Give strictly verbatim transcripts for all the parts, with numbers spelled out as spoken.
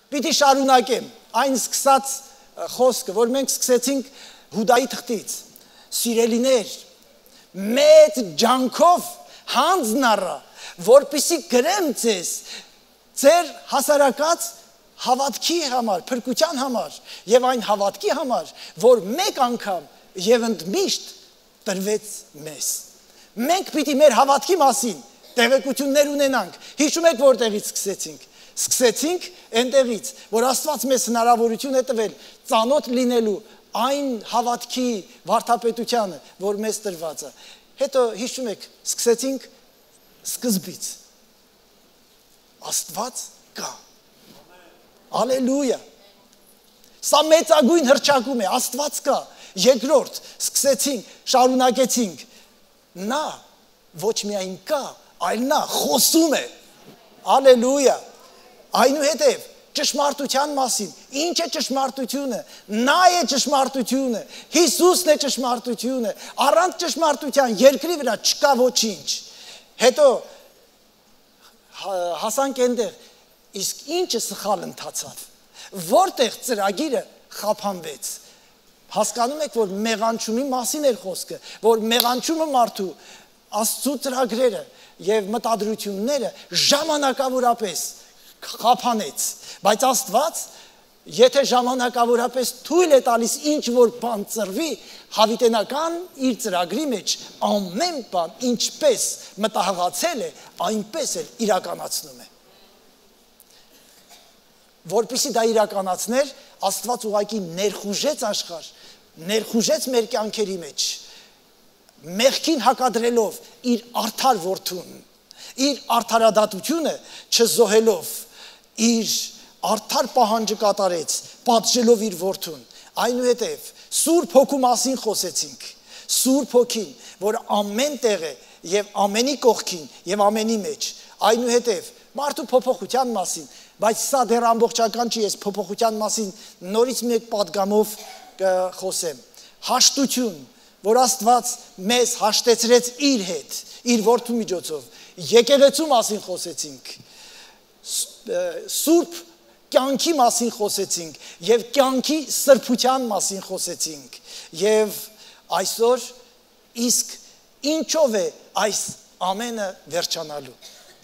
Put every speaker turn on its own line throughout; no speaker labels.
Պիտի շարունակեմ այն սկսած խոսքը, որ մենք սկսեցինք Հուդայի թղթից։ Սիրելիներ, մեծ ջանքով հանձն առա, որպեսզի գրեմ ձեզ ձեր հասարակած հավատքի համար, փրկության համար եւ այն հավատքի համար, որ մեկ անգամ եւ ընդմիշտ տրվեց մեզ։ Մենք պիտի մեր հավատքի մասին տեղեկություններ ունենանք։ Հիշում եք որտեղից սկսեցինք։ Սկսեցինք այնտեղից, որ Աստված մեզ հնարավորություն է տվել ծանոթ լինելու այն հավատքի վարդապետությանը, որ մեզ տրված է։ Հետո հիշում եք, սկսեցինք սկզբից։ Աստված կա։ Ալելույա։ Սա մեծագույն հռչակում է, Աստված կա։ Երկրորդ, սկսեցինք, շարունակեցինք։ Նա ոչ միայն կա, այլ նա խոսում է։ Ալելույա։ Այնուհետև ճշմարտության մասին, ինչ է ճշմարտությունը, նա է ճշմարտությունը, Հիսուսն է ճշմարտությունը, առանց ճշմարտության երկրի վրա չկա ոչինչ։ Հետո հասանք այնտեղ, իսկ ինչը սխալ ընթացավ, որտեղ ծրագիրը խափանվեց։ Հասկանում եք, որ մեղանչումի մասին էր խոսքը, որ մեղանչումը մարդու Աստծո ծրագրերը եւ մտադրությունները ժամանակավորապես խափանեց, բայց Աստված, եթե ժամանակավորապես թույլ է տալիս ինչ որ բան ծրվի, հավիտենական իր ծրագրի մեջ ամեն բան ինչպես մտահղացել է, այնպես էլ իրականացնում է։ Որպեսզի դա իրականացներ, Աստված ուղղակի ներխուժեց աշխարհ, ներխուժեց մեր կյանքերի մեջ, մեղքին հակադրելով իր արդար որդուն, իր արդարադատությունը չզոհելով, իր արդար պահանջը կատարեց, պատժելով իր որդուն։ Այնուհետև Սուրբ Հոգու մասին խոսեցինք, Սուրբ Հոգին, որ ամեն տեղ է եւ ամենի կողքին եւ ամենի մեջ։ Այնուհետև մարդու փոփոխության մասին, բայց սա դեռ ամբողջական չի, ես փոփոխության մասին նորից մեկ պատգամով կխոսեմ։ Հաշտություն, որ Աստված մեզ հաշտեցրեց իր հետ, իր որդու միջոցով։ Եկեղեցու մասին խոսեցինք, սուրբ կյանքի մասին խոսեցինք եւ կյանքի սրբության մասին խոսեցինք եւ այսօր իսկ ինչով է այս ամենը վերջանալու։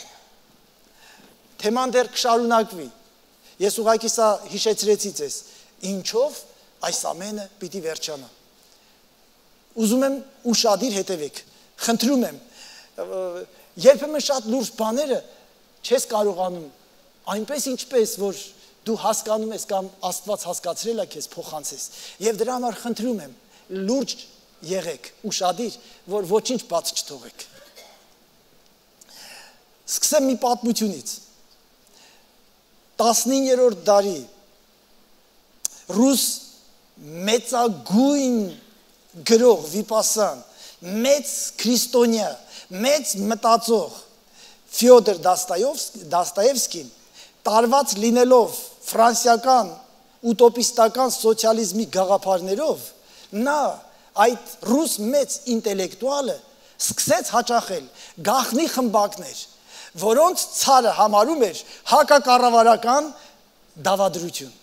Թեման դեռ կշարունակվի։ Ես ուղղակի սա հիշեցրեցի ձեզ, ինչով այս ամենը պիտի վերջանա։ Ուզում եմ ուշադիր հետևեք, խնդրում եմ, երբեմն շատ լուրջ բաները չես կարողանում այնպես ինչպես որ դու հասկանում ես կամ Աստված հասկացրել է քեզ փոխանցես եւ դրա համար խնդրում եմ լուրջ եղեք, ուշադիր, որ ոչինչ բաց չթողեք։ Սկսեմ մի պատմությունից։ տասնիններորդ դարի ռուս մեծագույն գրող վիպասան, մեծ քրիստոնյա, մեծ մտածող Ֆյոդոր Դոստոևսկին տարված լինելով ֆրանսիական ուտոպիստական սոցիալիզմի գաղափարներով, նա այդ ռուս մեծ ինտելեկտուալը սկսեց հաճախել գաղտնի խմբակներ, որոնց ցարը համարում էր հակակառավարական դավադրություն։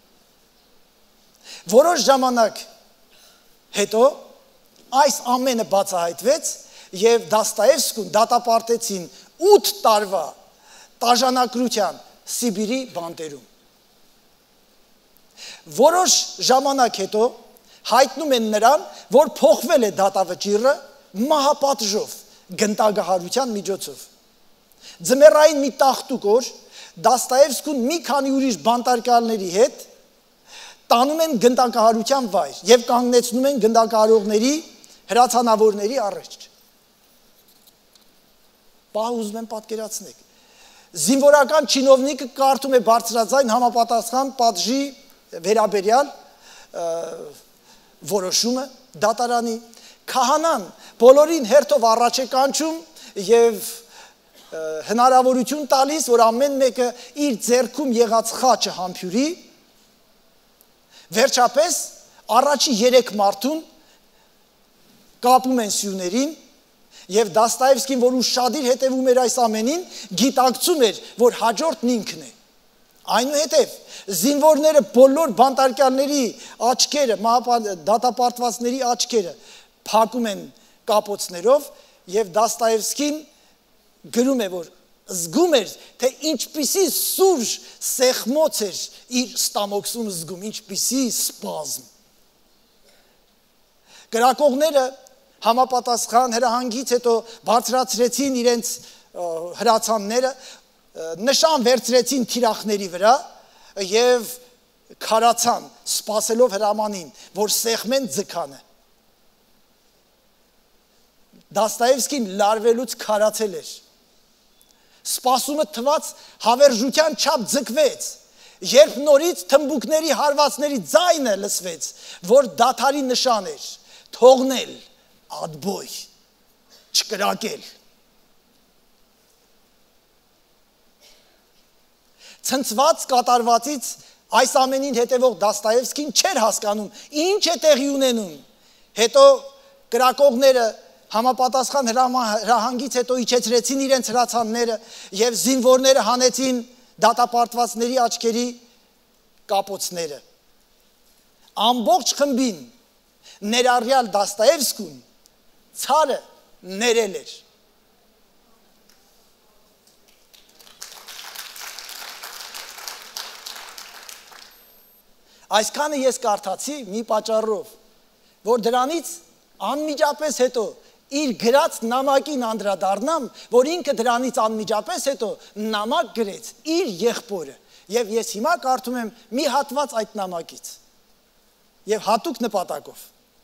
Որոշ ժամանակ հետո այս ամենը բացահայտվեց եւ Դոստոևսկուն դատապարտեցին ութ տարվա տաժանակրության Սիբիրի բանտերում։ Որոշ ժամանակ հետո հայտնում են նրան, որ փոխվել է դատավճիռը մահապատժով, գնդագահարության միջոցով։ Ձմեռային մի տաղտուկ օր Դոստոևսկուն մի քանի ուրիշ բանտարկյալների հետ տանում են գնդակահարության վայր եւ կանգնեցնում են գնդակահարողների հրացանավորների առաջ։ Բա ուզում եմ պատկերացնեք։ Զինվորական չինովնիկը կարդում է բարձրաձայն համապատասխան պատժի վերաբերյալ որոշումը դատարանի։ Քահանան բոլորին հերթով առաջ է կանչում եւ հնարավորություն տալիս, որ ամեն մեկը իր ձեռքում եղած խաչը համբյուրի։ Վերջապես առաջի երեք մարդուն կապում են սյուներին եւ Դոստոևսկին, որ ուշադիր հետևում էր այս ամենին, գիտակցում էր, որ հաջորդն ինքն է։ Այնուհետև զինվորները բոլոր բանտարկյալների աչքերը, դատապարտվածների աչքերը փակում են կապոցներով եւ Դաստոևսկին գրում է, որ զգում էր, թե ինչպիսի սուրժ սեղմոց էր իր ստամոքսում զգում, ինչպիսի սպազմ։ Գրակողները համապատասխան հրահանգից հետո բարձրացրեցին իրենց հրացանները, նշան վերցրեցին թիրախների վրա եւ քարացան, սպասելով հրամանին, որ սեղմեն ձգանը։ Դաստոևսկին լարվելուց քարացել էր։ Սպասումը թված հավերժության չափ ձգվեց, երբ նորից թմբուկների հարվածների ձայնը լսվեց, որ դադարի նշան էր, թողնել, ադբոյ, չկրակել։ Ցնցված կատարվածից այս ամենին հետևող Դաստոևսկին չէր հասկանում, ինչ է տեղի ունենում։ Հետո կրակողները համապատասխան հրահանգից հետո իջեցրեցին իրենց հրացանները եւ զինվորները հանեցին դատապարտվածների աչքերի կապոցները։ Ամբողջ խմբին ներառյալ Դաստոևսկուն ցարը ներել էր։ Այսքանը ես կարդացի մի պատճառով, որ դրանից անմիջապես հետո իր գրած նամակին անդրադառնամ, որ ինքը դրանից անմիջապես հետո նամակ գրեց իր եղբորը, եւ ես հիմա կարդում եմ մի հատված այդ նամակից եւ հատուկ նպատակով։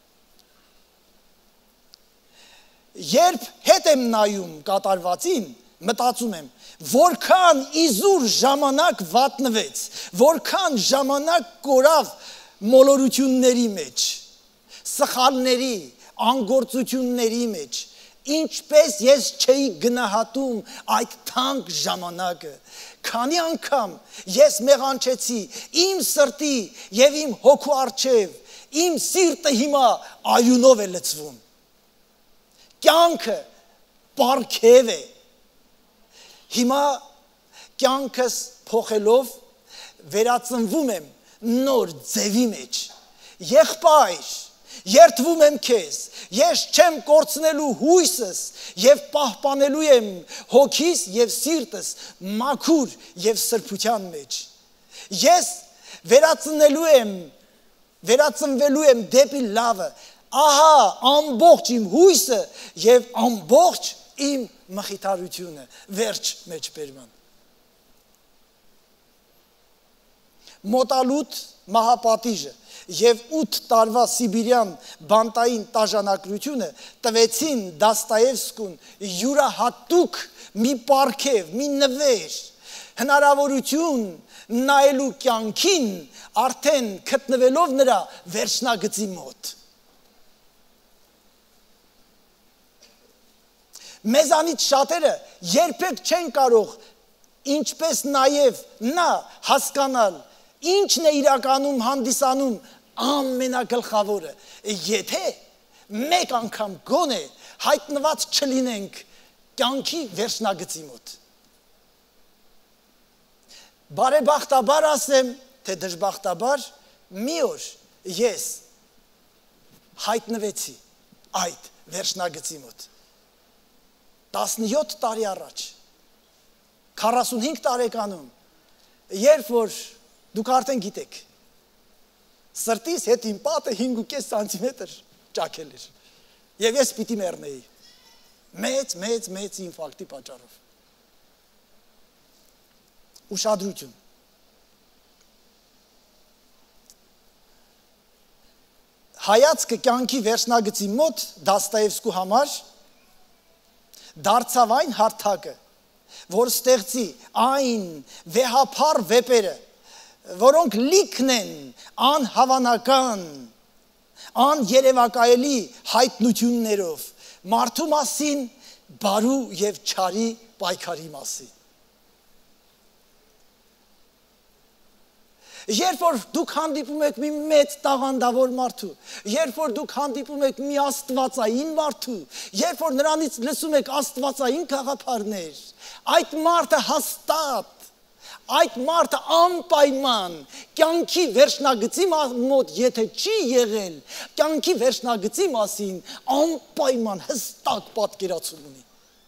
Երբ հետ եմ նայում կատարվածին, մտածում եմ, որքան իզուր ժամանակ վատնվեց, որքան ժամանակ կորավ մոլորությունների մեջ, սխալների, անգործությունների մեջ, ինչպես ես չէի գնահատում այդ թանկ ժամանակը, քանի անգամ ես մեղանչեցի իմ սրտի եւ իմ հոգու առջև, իմ սիրտը հիմա արյունով է լցվում, կյանքը պարգև է, հիմա կյանքս փոխելով վերածնվում եմ նոր ձևի մեջ, եղբայր, երդվում եմ քեզ, ես չեմ կորցնելու հույսս եւ պահպանելու եմ հոգիս եւ սիրտս մաքուր եւ սրբության մեջ։ Ես վերածնելու եմ, վերածնվելու եմ դեպի լավը, ահա ամբողջ իմ հույսը եւ ամբողջ իմ մխիթարությունը, վերջ մեջ բերման։ Մոտալուտ մահապատիժը եւ ութ տարվա սիբիրյան բանտային տաժանակրությունը տվեցին Դաստոևսկուն յուրահատուկ մի պարգև, մի նվեր, հնարավորություն նայելու կյանքին արդեն գտնվելով նրա վերջնագծի մոտ։ Մեզանից շատերը երբեք չեն կարող, ինչպես նաև նա հասկանալ, ինչն է իրականում հանդիսանում ամենագլխավորը, եթե մեկ անգամ գոնե հայտնված չլինենք կյանքի վերջնագծի մոտ։ Բարեբախտաբար ասեմ, թե դժբախտաբար, մի օր ես հայտնվեցի այդ վերջնագծի մոտ։ տասնյոթ տարի առաջ, քառասունհինգ տարեկանում, երբ որ դուք արդեն գիտեք, սրտիս հետ իմ պատը հինգ ու կես սանտիմետր ճաքել էր, եւ ես պիտի մեռնեի, մեծ, մեծ, մեծ ինֆարկտի պատճառով։ Ուշադրություն։ Հայացքը կյանքի վերջնագծի մոտ Դաստոևսկու համար դարձավ այն հարթակը, որ ստեղծի այն վեհափառ վեպերը, որոնք լիքն են անհավանական, աներևակայելի հայտնություններով, մարդու մասին, բարու եւ չարի պայքարի մասին։ Երբ որ դուք հանդիպում եք մի մեծ տաղանդավոր մարդու, երբ որ դուք հանդիպում եք մի աստվածային մարդու, երբ որ նրանից լսում եք աստվածային գաղափարներ, այդ մարդը հաստատ այդ մարդը անպայման կյանքի վերջնագծի մոտ եթե չի եղել, կյանքի վերջնագծի մասին անպայման հստակ պատկերացում ունի։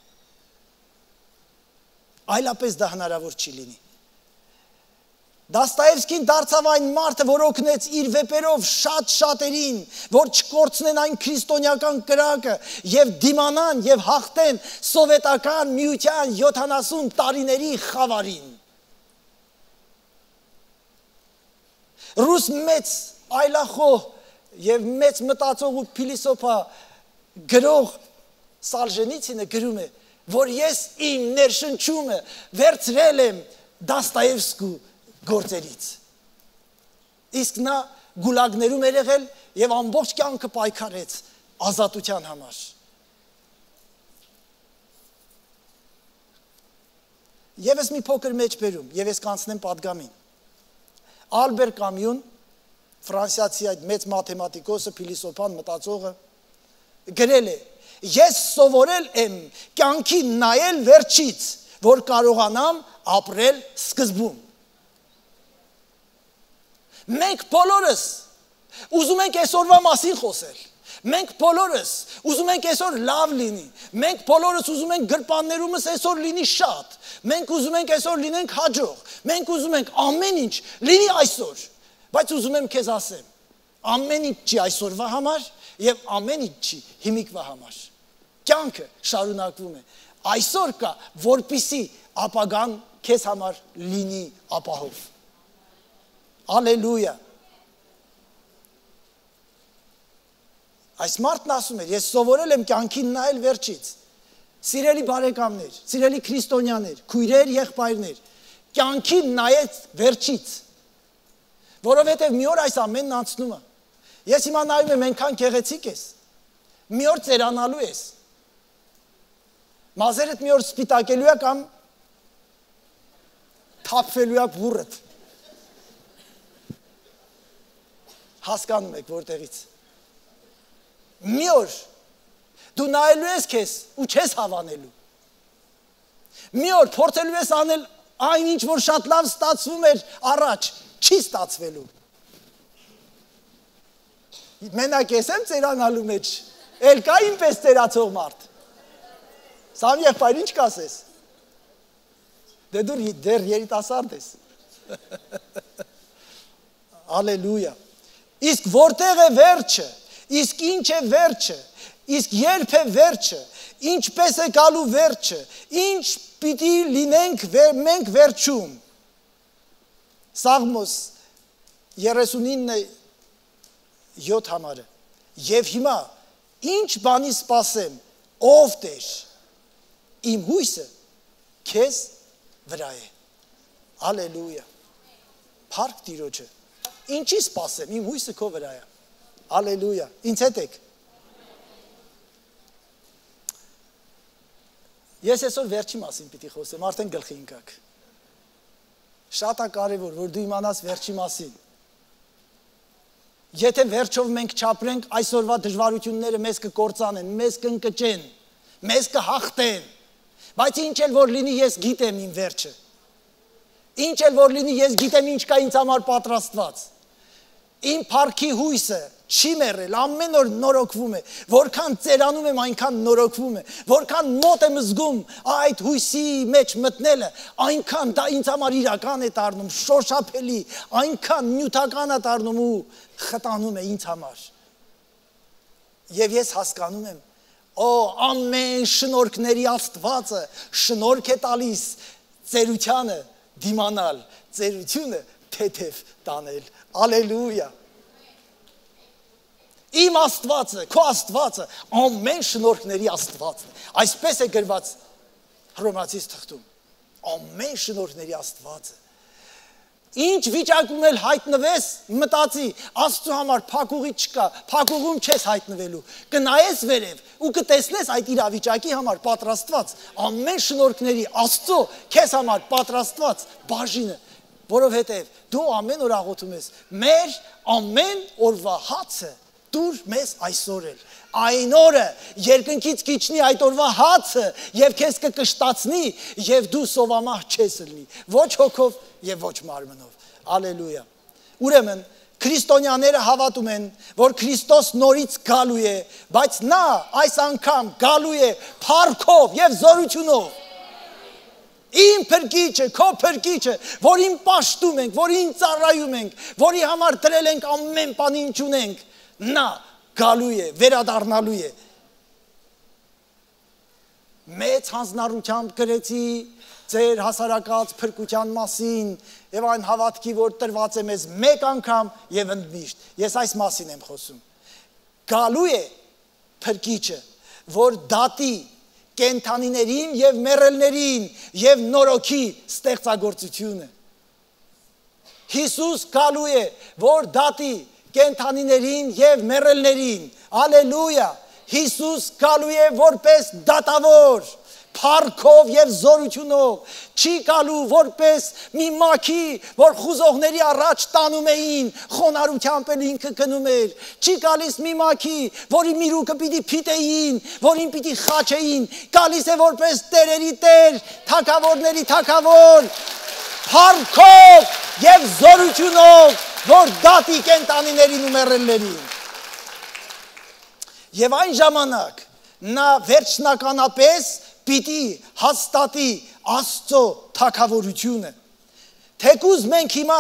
Այլապես դա հնարավոր չի լինի։ Դաստայևսկին դարձավ այն մարդը, որ օգնեց իր վեպերով շատ շատերին, որ չկորցնեն այն քրիստոնեական կրակը եւ դիմանան եւ հաղթեն սովետական միության յոթանասուն տարիների խավարին։ Ռուս մեծ այլախոհ եւ մեծ մտածող ու փիլիսոփա գրող Սալժենիցինը գրում է, որ ես իմ ներշնչումը վերցրել եմ Դաստայևսկու գործերից։ Իսկ նա գուլագներում էր եղել եւ ամբողջ կյանքը պայքարեց ազատության համար։ Եվս մի փոքր մեջբերում, եւ ես կանցնեմ պատգամին։ Ալբեր Կամյուն, ֆրանսիացի այդ մեծ մաթեմատիկոսը, փիլիսոփան, մտածողը, գրել է. ես սովորել եմ կյանքի նայել վերջից, որ կարողանամ ապրել սկզբում։ Մենք բոլորս ուզում ենք այսօրվա մասին խոսել։ Մենք բոլորս ուզում ենք այսօր լավ լինի։ Մենք բոլորս ուզում ենք գրպաններումս այսօր լինի շատ։ Մենք ուզում ենք այսօր լինենք հաջող։ Մենք ուզում ենք ամեն ինչ լինի այսօր։ Բայց ուզում եմ քեզ ասեմ, ամեն ինչ չի այսօրվա համար եւ ամեն ինչ չի հիմիկվա համար։ Կյանքը շարունակվում է։ Այսօր կա, որպիսի ապագան քեզ համար լինի ապահով։ Ալելույա։ Այս մարդն ասում էր, ես սովորել եմ կյանքին նայել վերջից։ Սիրելի բարեկամներ, սիրելի քրիստոնյաներ, քույրեր, եղբայրներ, կյանքին նայեց վերջից։ Որովհետև մի օր այս ամենն անցնում է։ Ես հիմա նայում եմ այնքան գեղեցիկ ես։ Մի օր ծերանալու ես։ Մազերդ մի օր սպիտակելու է կամ թափվելու է բուրըդ։ Հասկանում եք որտեղից։ Մի օր դու նայելու ես քեզ ու չես հավանելու։ Մի օր փորձելու ես անել այն ինչ որ շատ լավ ստացվում էր առաջ, չի ստացվելու։ Մենակ ես եմ ծերանալու մեջ, էլ կա ինպես ծերացող մարդ։ Սամ եղբայր ինչ կասես։ Դե դու դեռ երիտասարդ ես։ Ալելույա։ Իսկ որտեղ է վերջը, իսկ ինչ է վերջը, իսկ երբ է վերջը, ինչպես է գալու վերջը, ինչ պիտի լինենք մենք վերջում։ Սաղմոս երեսունինը յոթ համարը։ Եվ հիմա ինչ բանի սպասեմ, ով Տեր, իմ հույսը քեզ վրա է։ Ալելույա։ Փառք Տիրոջը։ Ինչի սպասեմ, իմ հույսը քո վրա է։ Ալելույա։ Ինձ հետ եք։ Ես այսօր վերջի մասին պիտի խոսեմ, արդեն գլխի ընկաք։ Շատ է կարևոր, որ դու իմանաս վերջի մասին։ Եթե վերջով մենք չապրենք, այսօրվա դժվարությունները մեզ կկործանեն, մեզ կընկճեն, մեզ կհաղթեն։ Բայց ինչ էլ որ լինի, ես գիտեմ իմ վերջը։ Ինչ էլ որ լինի, ես գիտեմ ինչ կա ինձ համար պատրաստված։ Իմ փառքի հույսը չի մեռել, ամեն օր նորոգվում է, որքան ծերանում եմ, այնքան նորոգվում է, որքան մոտ եմ զգում այդ հույսի մեջ մտնելը, այնքան դա ինձ համար իրական է դառնում, շոշափելի, այնքան նյութական է դառնում ու խտանում է ինձ համար։ Եվ ես հասկանում եմ, օ, ամեն շնորհքների Աստվածը շնորհք է տալիս ծերությանը դիմանալ, ծերությունը թեթև տանել։ Ալելույա։ Իմ Աստվածը, քո Աստվածը ամեն շնորհքների Աստվածն է։ Այսպես է գրված Հռոմացիս թղթում։ Ամեն շնորհքների Աստվածը։ Ինչ վիճակում էլ հայտնվես, մտածի, Աստծո համար փակուղի չկա, փակուղում չես հայտնվելու։ Կնայես վերև ու կտեսնես այդ իրավիճակի համար պատրաստված ամեն շնորհքների Աստծո քեզ համար պատրաստված բաժինը, որովհետև դու ամեն օր աղոթում ես, մեր ամեն օրվա հացը դուր մեզ այսօր էլ։ այն օրը երկնքից կիջնի այդ օրվա հացը եւ քեզ կկշտացնի եւ դու սովամահ չես լինի ոչ հոգով եւ ոչ մարմնով Ալելույա Ուրեմն քրիստոնյաները հավատում են որ Քրիստոս նորից գալու է բայց նա այս անգամ գալու է փառքով եւ զորությունով Իմ փրկիչը, քո փրկիչը, որին պաշտում ենք, որին ծառայում ենք, որի համար դրել ենք ամեն բան ինչ ունենք, նա գալու է, վերադառնալու է։ Մեծ հանձնառությամբ գրեցի ձեր հասարակած փրկության մասին եւ այն հավատքի, որ տրված է մեզ մեկ անգամ եւ ընդմիշտ։ Ես այս մասին եմ խոսում։ Գալու է փրկիչը, որ դատի կենթանիներին եւ մեռելներին եւ նորոգի ստեղծագործությունը։ Հիսուս գալու է, որ դատի կենթանիներին եւ մեռելներին։ Ալելույա։ Հիսուս գալու է որպես դատավոր, փառքով եւ զորությունով, չի գալու որպես մի մաքի, որ խուզողների առաջ տանում էին, խոնարհությամբ էլ ինքը գնում էր, չի գալիս մի մաքի, որի միրուքը պիտի փիտեին, որին պիտի խաչեին, գալիս է որպես տերերի տեր, թագավորների թագավոր, փառքով եւ զորությունով, որ դատի կենտանիներին ու մեռելներին։ Եվ այն ժամանակ նա վերջնականապես պիտի հաստատի Աստծո թագավորությունը։ Թեկուզ մենք հիմա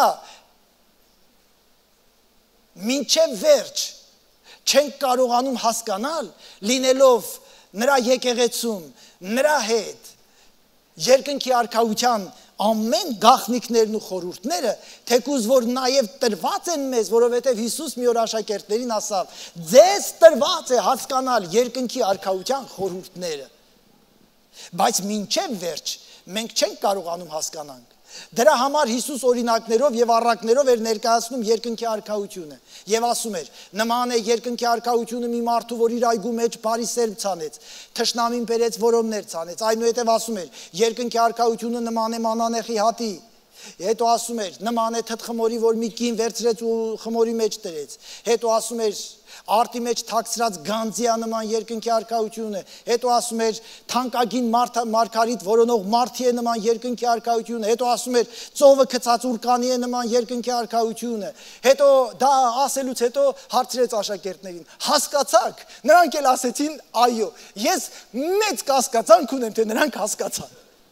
մինչև վերջ չենք կարողանում հասկանալ, լինելով նրա եկեղեցում, նրա հետ, երկնքի արքայության ամեն գաղտնիքներն ու խորհուրդները, թեկուզ որ նաև տրված են մեզ, որովհետև Հիսուս մի օր աշակերտներին ասավ, ձեզ տրված է հասկանալ երկնքի արքայության խորհուրդները։ Բայց մինչև վերջ մենք չենք կարողանում հասկանանք։ Դրա համար Հիսուս օրինակներով եւ առակներով էր ներկայացնում երկնքի արքայությունը եւ ասում էր. նման է երկնքի արքայությունը մի մարդու, որ իր այգու մեջ բարի սերմ ցանեց, թշնամին բերեց որոմներ ցանեց, այնուհետև ասում էր. երկնքի արքայությունը նման է մանանեխի հատի, հետո ասում էր. նման է թթխմորի, որ մի կին վերցրեց ու խմորի մեջ դրեց, հետո ասում էր. արտի մեջ թաքցրած գանձիա նման երկնքի արքայությունը, հետո ասում էր թանկագին մարգարիտ որոնող մարդի է նման երկնքի արքայությունը, հետո ասում էր ծովը գցած ուրկանի է նման երկնքի արքայությունը, հետո դա ասելուց հետո հարցրեց աշակերտներին. հասկացաք, նրանք էլ ասեցին այո, ես մեծ կասկածանք ունեմ, թե նրանք հասկացան։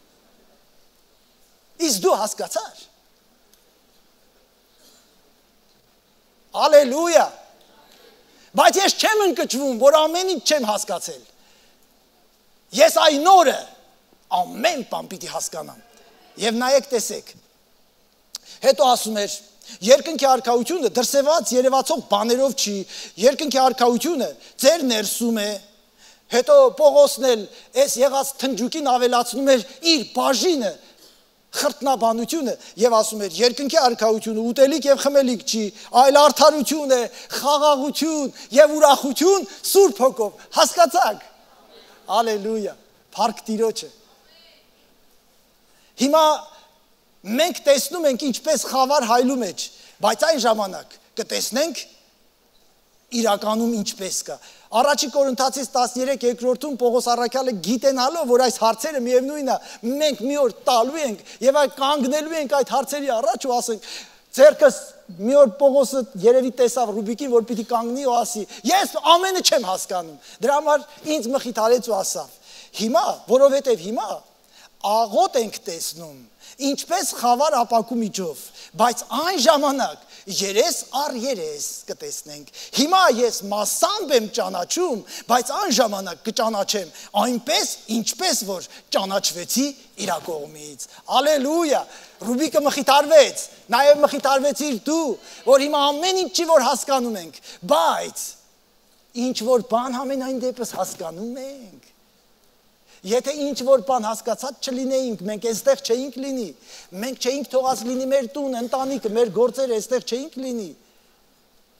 Իսկ դու հասկացար։ Ալելույա։ Բայց ես չեմ ընկճվում, որ ամեն ինչ չեմ հասկացել։ Ես այն օրը ամեն բան պիտի հասկանամ։ Եվ նայեք տեսեք։ Հետո ասում էր, երկնքի արքայությունը դրսևած երևացող բաներով չի, երկնքի արքայությունը ձեր ներսում է։ Հետո Պողոսն էլ այս եղած թնջուկին ավելացնում էր իր բաժինը, խրտնաբանությունը եւ ասում էր երկնքի արքայությունը ուտելիք եւ խմելիք չի, այլ արդարություն է, խաղաղություն եւ ուրախություն Սուրբ Հոգով։ Հասկացաք։ Ալելույա։ Փառք Տիրոջը։ Հիմա մենք տեսնում ենք ինչպես խավար հայլու մեջ, բայց այն ժամանակ կտեսնենք իրականում ինչպես կա։ Առաջի Կորինթացիս տասներեք երկրորդում Պողոս առաքյալը գիտենալով, որ այս հարցերը միևնույնն է, մենք մի օր տալու ենք եւ այդ կանգնելու ենք այդ հարցերի առաջ ու ասենք, ձերքս մի օր Պողոսը երևի տեսավ Ռուբիկին, որ պիտի կանգնի ու ասի, ես ամենը չեմ հասկանում։ Դրա համար ինձ մխիթարեց ու ասավ. հիմա, որովհետեւ հիմա աղոտ ենք տեսնում, ինչպես խավար ապակու միջով, բայց այն ժամանակ երես առ երես կտեսնենք։ Հիմա ես մասամբ եմ ճանաչում, բայց այն ժամանակ կճանաչեմ այնպես, ինչպես որ ճանաչվեցի իր կողմից։ Ալելույա։ Ռուբիկը մխիթարվեց, նաև մխիթարվեցիր դու, որ հիմա ամեն ինչ չի որ հասկանում ենք, բայց ինչ որ բան ամենայն դեպս հասկանում ենք։ Եթե ինչ որ բան հասկացած չլինեինք, մենք այստեղ չէինք լինի, մենք չէինք թողած լինի մեր տուն, ընտանիքը, մեր գործերը այստեղ չէինք լինի։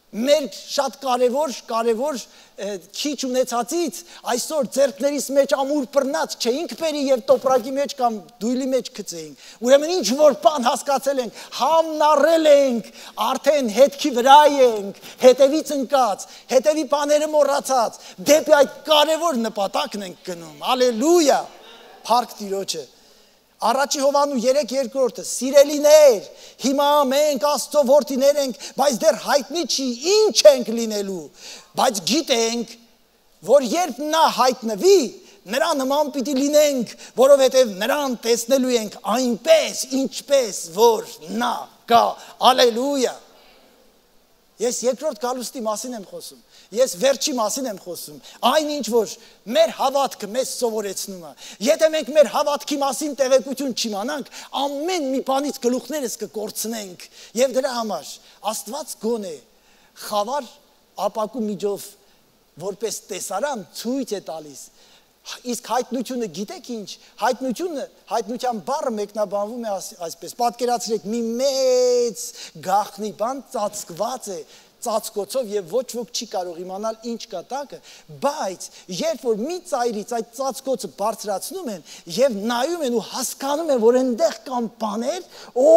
Մեր շատ կարևոր, կարևոր քիչ ունեցածից այսօր ձեռքներիս մեջ ամուր բռնած չէինք բերի եւ տոպրակի մեջ կամ դույլի մեջ գցեինք։ Ուրեմն ինչ որ բան հասկացել ենք, համնառել ենք, արդեն հետքի վրա ենք, հետևից ընկած, հետևի բաները մոռացած, դեպի այդ կարևոր նպատակն ենք գնում։ Հալելույա։ Փառք Տիրոջը։ Առաջի Հովանու երեք երկրորդը, սիրելիներ, հիմա մենք Աստծո որդիներ ենք, բայց դեռ հայտնի չի ինչ ենք լինելու, բայց գիտենք, որ երբ նա հայտնվի, նրա նման պիտի լինենք, որովհետև նրան տեսնելու ենք այնպես, ինչպես, որ նա կա, ալելույա։ Ես երկրորդ գալուստի մասին եմ խոսում, ես վերջի մասին եմ խոսում, այն ինչ որ մեր հավատքը մեզ սովորեցնում է, եթե մենք մեր հավատքի մասին տեղեկություն չիմանանք, ամեն մի բանից գլուխներս կկորցնենք, և դրա համար Աստված գոնե խավար ապակու միջով որպես տեսարան ցույց է տալիս, իսկ հայտնությունը գիտեք ինչ, հայտնությունը, հայտնության բառը մեկնաբանվում է այսպես, պատկերացրեք մի մեծ գաղտնի բան ծածկված է, ծածկոցով և ոչ ոք չի կարող իմանալ ինչ կա տակը, բայց երբ որ մի ծայրից այդ ծածկոցը բարձրացնում են և նայում են ու հասկանում են, որ այնտեղ կան բաներ, օ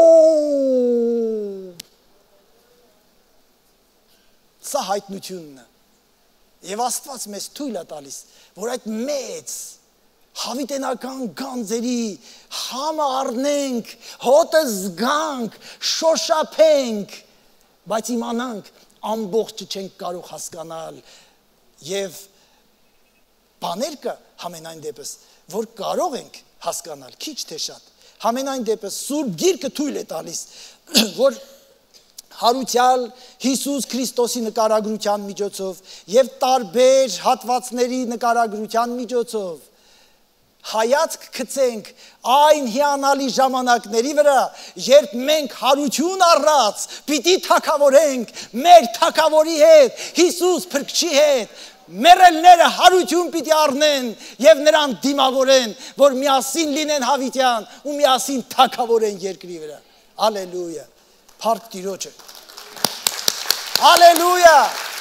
սա հայտնությունն է։ Եվ Աստված մեզ թույլ է տալիս, որ այդ մեծ հավիտենական գանձերի համը առնենք, հոտը զգանք, շոշափենք, բայց իմանանք ամբողջը չենք կարող հասկանալ և բաներ կա համենայն դեպս, որ կարող ենք հասկանալ, քիչ թե շատ, համենայն դեպս Սուրբ Գիրքը թույլ է տալիս, որ հարուցյալ Հիսուս Քրիստոսի նկարագրության միջոցով և տարբեր հատվածների նկարագրության միջոցով հայացք գցենք այն հիանալի ժամանակների վրա, երբ մենք հարություն առած պիտի թագավորենք մեր թագավորի հետ, Հիսուս Փրկչի հետ, մեռելները հարություն պիտի առնեն և նրան դիմավորեն, որ միասին լինեն հավիտյան ու միասին թագավորեն երկրի վրա։ Ալելույա։ Փառք Տիրոջը։ Ալելույա։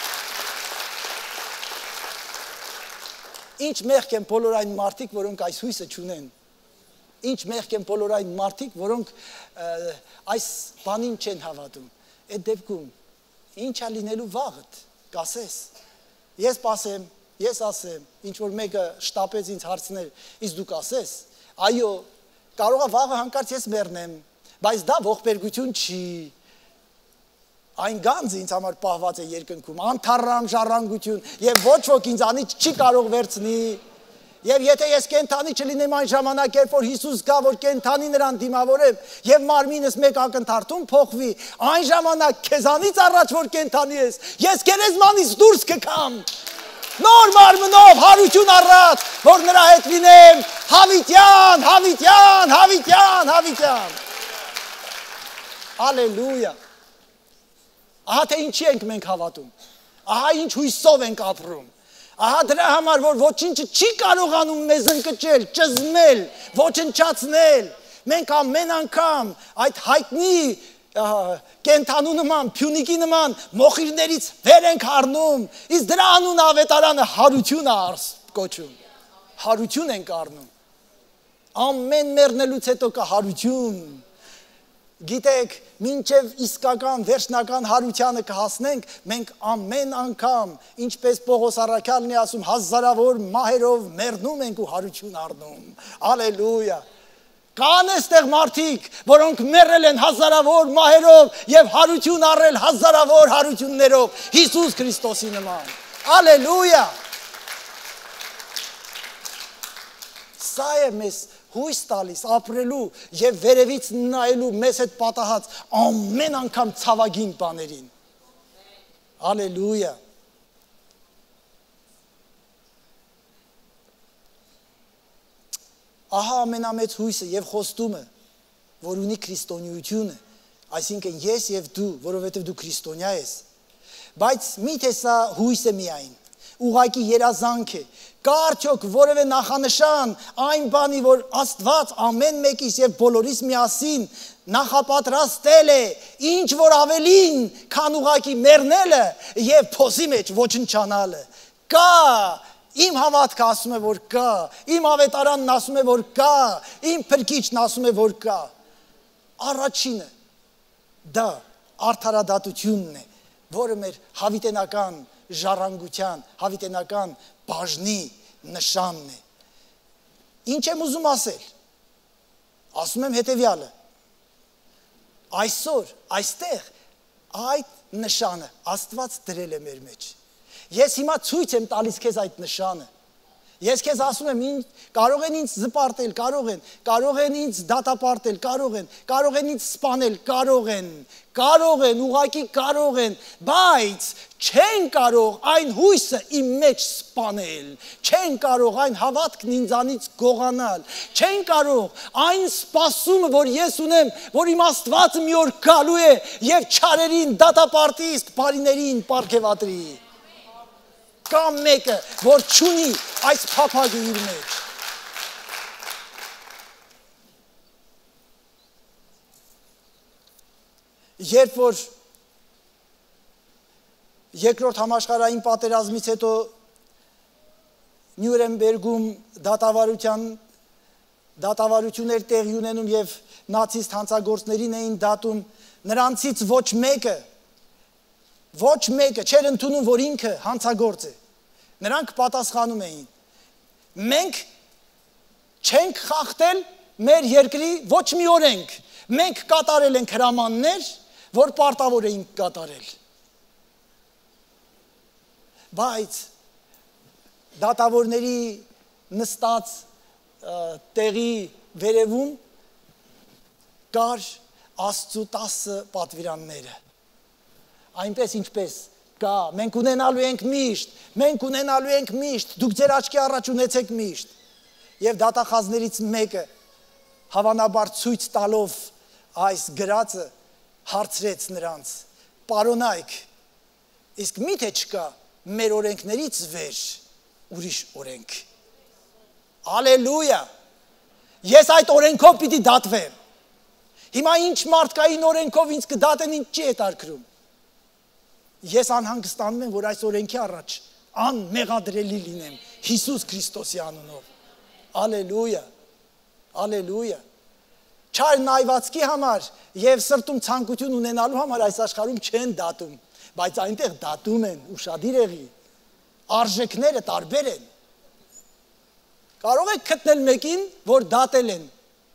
Ինչ մեղք են բոլոր այն մարդիկ, որոնք այս հույսը չունեն։ Ինչ մեղք են բոլոր այն մարդիկ, որոնք այս բանին չեն հավատում։ Այդ դեպքում ինչ է լինելու վաղդ, կասես։ Ես պասեմ, ես ասեմ, ինչ որ մեկը շտապեց ինձ հարցներ, իսկ դու կասես, այո, կարող է վաղը հանկարծ ես մեռնեմ, բայց դա ողբերգություն չի։ Այն գանձը ինձ համար պահված է երկնքում, անթառամ ժառանգություն և ոչ ոք ինձանից չի կարող վերցնի։ Եվ եթե ես կենթանի չլինեմ այն ժամանակ, երբ որ Հիսուս գա, որ կենթանի նրան դիմավորեմ և մարմինս մեկ ակնթարթում փոխվի, այն ժամանակ քեզանից առաջ որ կենթանի ես, ես գերեզմանից դուրս կգամ, նոր մարմնով հարություն առած, որ նրա հետ լինեմ հավիտյան, հավիտյան, հավիտյան, հավիտյան։ Ալելույա։ Ահա թե ինչի ենք մենք հավատում, ահա ինչ հույսով ենք ապրում, ահա դրա համար, որ ոչինչը չի կարողանում մեզ ընկճել, ճզմել, ոչնչացնել, մենք ամեն անգամ այդ հայտնի կենթանու նման, փյունիկի նման մոխիրներից վեր ենք առնում, իսկ դրա անուն ավետարանը հարություն է կոչում, հարություն ենք առնում, ամեն մեռնելուց հետո կա հարություն։ Գիտեք, մինչև իսկական վերջնական հարությանը կհասնենք, մենք ամեն անգամ, ինչպես Պողոս առաքյալն է ասում, հազարավոր մահերով մեռնում ենք ու հարություն առնում։ Ալելույա։ Կան այստեղ մարդիկ, որոնք մեռել են հազարավոր մահերով և հարություն առել հազարավոր հարություններով Հիսուս Քրիստոսի նման։ Ալելույա։ Սա է մեզ հույս տալիս ապրելու և վերևից նայելու մեզ հետ պատահած ամեն անգամ ցավագին բաներին։ Ալելույա։ Ահա ամենամեծ հույսը և խոստումը, որ ունի քրիստոնեությունը, այսինքն ես և դու, որովհետև դու քրիստոնյա ես, բայց միթե սա հույս է միայն, ուղղակի երազանք է, կա արդյոք որևէ նախանշան այն բանի, որ Աստված ամեն մեկիս և բոլորիս միասին նախապատրաստել է ինչ որ ավելին, քան ուղակի մեռնելը եւ փոսի մեջ ոչնչանալը։ Կա իմ հավատքը ասում է որ կա, իմ ավետարանն ասում է որ կա, իմ փրկիչն ասում է որ կա։ Առաջինը դա արդարադատությունն է, որը մեր հավիտենական ժառանգության, հավիտենական բաժնի նշանն է։ Ինչ եմ ուզում ասել։ Ասում եմ հետևյալը։ Այսօր, այստեղ այդ նշանը Աստված դրել է մեր մեջ։ Ես հիմա ցույց եմ տալիս քեզ այդ նշանը։ Ես քեզ ասում եմ, կարող են ինձ զպարտել, կարող են, կարող են ինձ դատապարտել, կարող են, կարող են ինձ սպանել, կարող են, կարող են, ուղղակի կարող են, բայց չեն կարող այն հույսը իմ մեջ սպանել, չեն կարող այն հավատքն ինձանից գողանալ, չեն կարող այն սպասումը, որ ես ունեմ, որ իմ Աստվածը մի օր գալու է եւ չարերին դատապարտի, իսկ բարիներին պարգևատրի։ Կամ մեկը, որ չունի այս փափագը իր մեջ։ Երբ որ երկրորդ համաշխարհային պատերազմից հետո Նյուրնբերգում դատավարության դատավարություններ տեղի ունենում եւ նացիստ հանցագործներին էին դատում, նրանցից ոչ մեկը ոչ մեկը չէր ընդունում, որ ինքը հանցագործ է։ Նրանք պատասխանում էին. մենք չենք խախտել մեր երկրի ոչ մի օրենք, մենք կատարել ենք հրամաններ, որ պարտավոր էինք կատարել։ Բայց դատավորների նստած տեղի վերևում կար Աստծու տասը պատվիրանները։ Այնպես ինչպես կա, մենք ունենալու ենք միշտ, մենք ունենալու ենք միշտ, դուք ձեր աչքի առաջ ունեցեք միշտ։ Եվ դատախազներից մեկը հավանաբար ցույց տալով այս գրածը հարցրեց նրանց. «Պարոնայք, իսկ միթե չկա մեր օրենքներից վեր ուրիշ օրենք»։ Ալելույա։ Ես այդ օրենքով պիտի դատվեմ։ Հիմա ինչ մարդկային օրենքով ինձ կդատեն, ինձ չի հետաքրքրում։ Ես անհանգստանում եմ, որ այս օրենքի առաջ անմեղադրելի լինեմ Հիսուս Քրիստոսի անունով։ Ալելույա, ալելույա։ Չար նայվածքի համար եւ սրտում ցանկություն ունենալու համար այս աշխարհում չեն դատում, բայց այնտեղ դատում են, ուշադիր եղի։ Արժեքները տարբեր են։ Կարող եք գտնել մեկին, որ դատել են։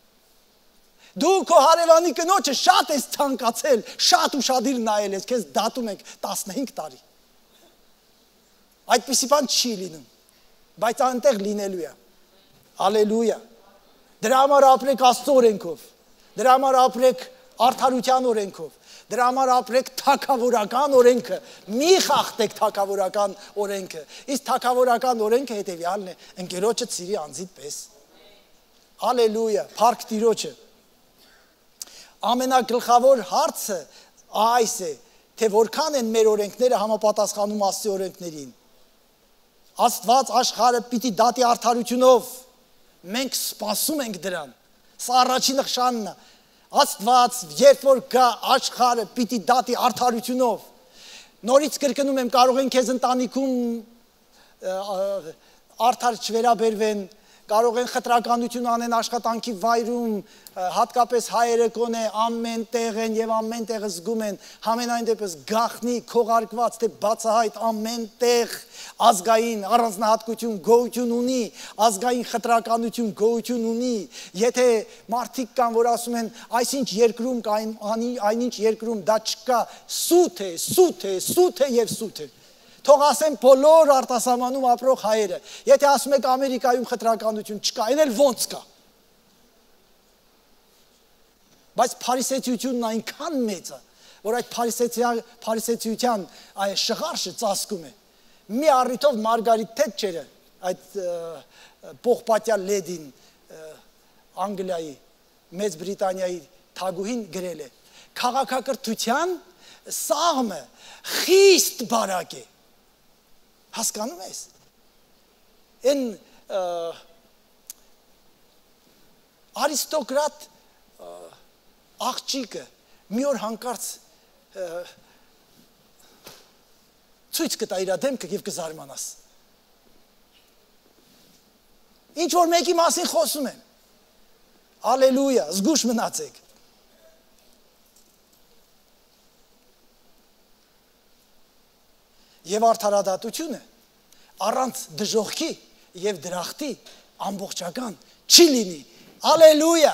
Դու քո հարևանի կնոջը շատ ես ցանկացել, շատ ուշադիր նայել ես, քեզ դատում ենք տասնհինգ տարի։ Այդպիսի բան չի լինում, բայց այնտեղ լինելու է։ Ալելույա։ Դրա համար ապրեք Աստծո օրենքով, դրա համար ապրեք արդարության օրենքով, դրա համար ապրեք թագավորական օրենքը, մի խախտեք թագավորական օրենքը։ Իսկ թագավորական օրենքը հետևյալն է՝ ընկերոջը ծիրի անձիդ պես։ Ալելույա, փառք Տիրոջը։ Ամենագլխավոր հարցը այս է, թե որքան են մեր օրենքները համապատասխանում Աստծո օրենքներին։ Աստված աշխարհը պիտի դատի արդարությունով, մենք սպասում ենք դրան։ Սա առաջին նշանն է։ Աստված, երբ որ գա աշխարհը պիտի դատի արդարությունով։ Նորից կրկնում եմ, կարող են քեզ ընտանիքում արդար չվերաբերվեն, կարող են խտրականություն անեն աշխատանքի վայրում, հատկապես հայերը կոնե ամեն տեղ են եւ ամեն տեղը զգում են, համենայն դեպս գախնի, քողարկված, թե բացահայտ ամեն տեղ ազգային առանձնահատկություն գոյություն ունի, ազգային խտրականություն գոյություն ունի։ Եթե մարդիկ կան, որ ասում են, այսինչ երկրում կա, այնինչ երկրում դա չկա, սուտ է, սուտ է, սուտ է եւ սուտ է։ Թող ասեն բոլոր արտասահմանում ապրող հայերը, եթե ասում եք Ամերիկայում խտրականություն չկա, այն էլ ոնց կա։ Բայց փարիսեցիությունն այնքան մեծ է, որ այդ փարիսեցիության այս շղարշը ծածկում է։ Մի առիթով Մարգարիտ Թետչերը, այդ պողպատյալ լեդին Անգլիայի, Մեծ Բրիտանիայի թագուհին գրել է. քաղաքակրթության սաղմը խիստ բարակ է։ Հասկանում ես։ Են արիստոկրատ աղջիկը մի օր հանկարծ ցույց կտա իր դեմքը եւ կզարմանաս։ Ինչ որ մեկի մասին խոսում են։ Ալելույա, զգուշ մնացեք։ Եվ արդարադատությունը առանց դժոխքի եւ դրախտի ամբողջական չի լինի։ Ալելույա։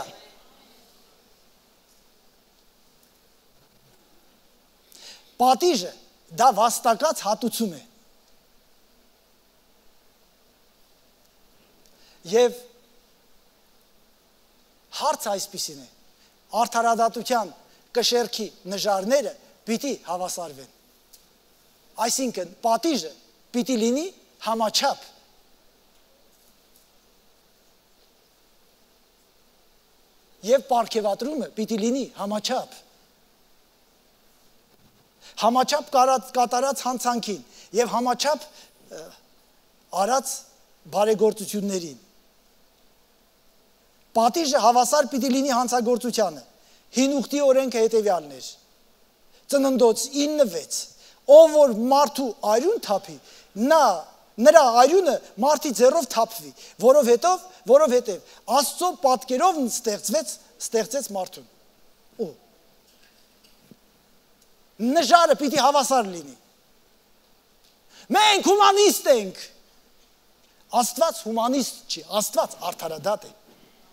Պատիժը դա վաստակած հատուցում է։ Եվ հարցը այսպիսին է. արդարադատության կշեռքի նժարները պիտի հավասարվեն։ Այսինքն պատիժը պիտի լինի համաչափ։ Եվ պարգևատրումը պիտի լինի համաչափ։ Համաչափ կատարած հանցանքին եւ համաչափ արած բարեգործություններին։ Պատիժը հավասար պիտի լինի հանցագործությանը։ Հին ուխտի օրենքը հետևյալն էր. Ծննդոց ինը վեց, ով որ մարդու արյուն թափի, նա նրա արյունը մարդի ձեռով թափվի, որովհետև որովհետև Աստծո պատկերով ստեղծվեց ստեղծեց մարդուն։ Ու նժարը պիտի հավասար լինի։ Մենք հումանիստ ենք։ Աստված հումանիստ չի, Աստված արդարադատ է։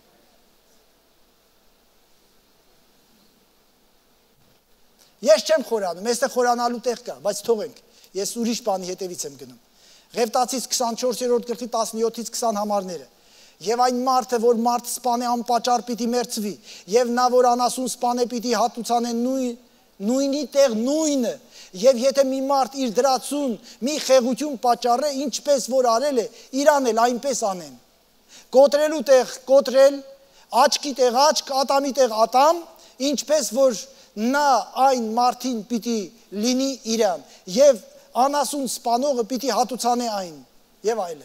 Ես չեմ խորանում, այստեղ խորանալու տեղ կա, բայց թողենք, ես ուրիշ բանի հետևից եմ գնում։ Ղևտացից քսանչորսերորդ գլխի տասնյոթից քսան համարները։ Եվ այն մարդը, որ մարդ սպանե անպատճառ պիտի մերձվի, եւ նա, որ անասուն սպանե պիտի հատուցանե նույն նույնի տեղ նույնը, եւ եթե մի մարդ իր դրացուն մի խեղություն պատճառե, ինչպես որ արել է, իրան էլ այնպես անեն։ Կոտրելու տեղ կոտրել, աչքի տեղ աչք, ատամի տեղ ատամ, ինչպես որ նա այն մարդին պիտի լինի իրան, եւ անասուն սպանողը պիտի հատուցանե այն, եւ այլը։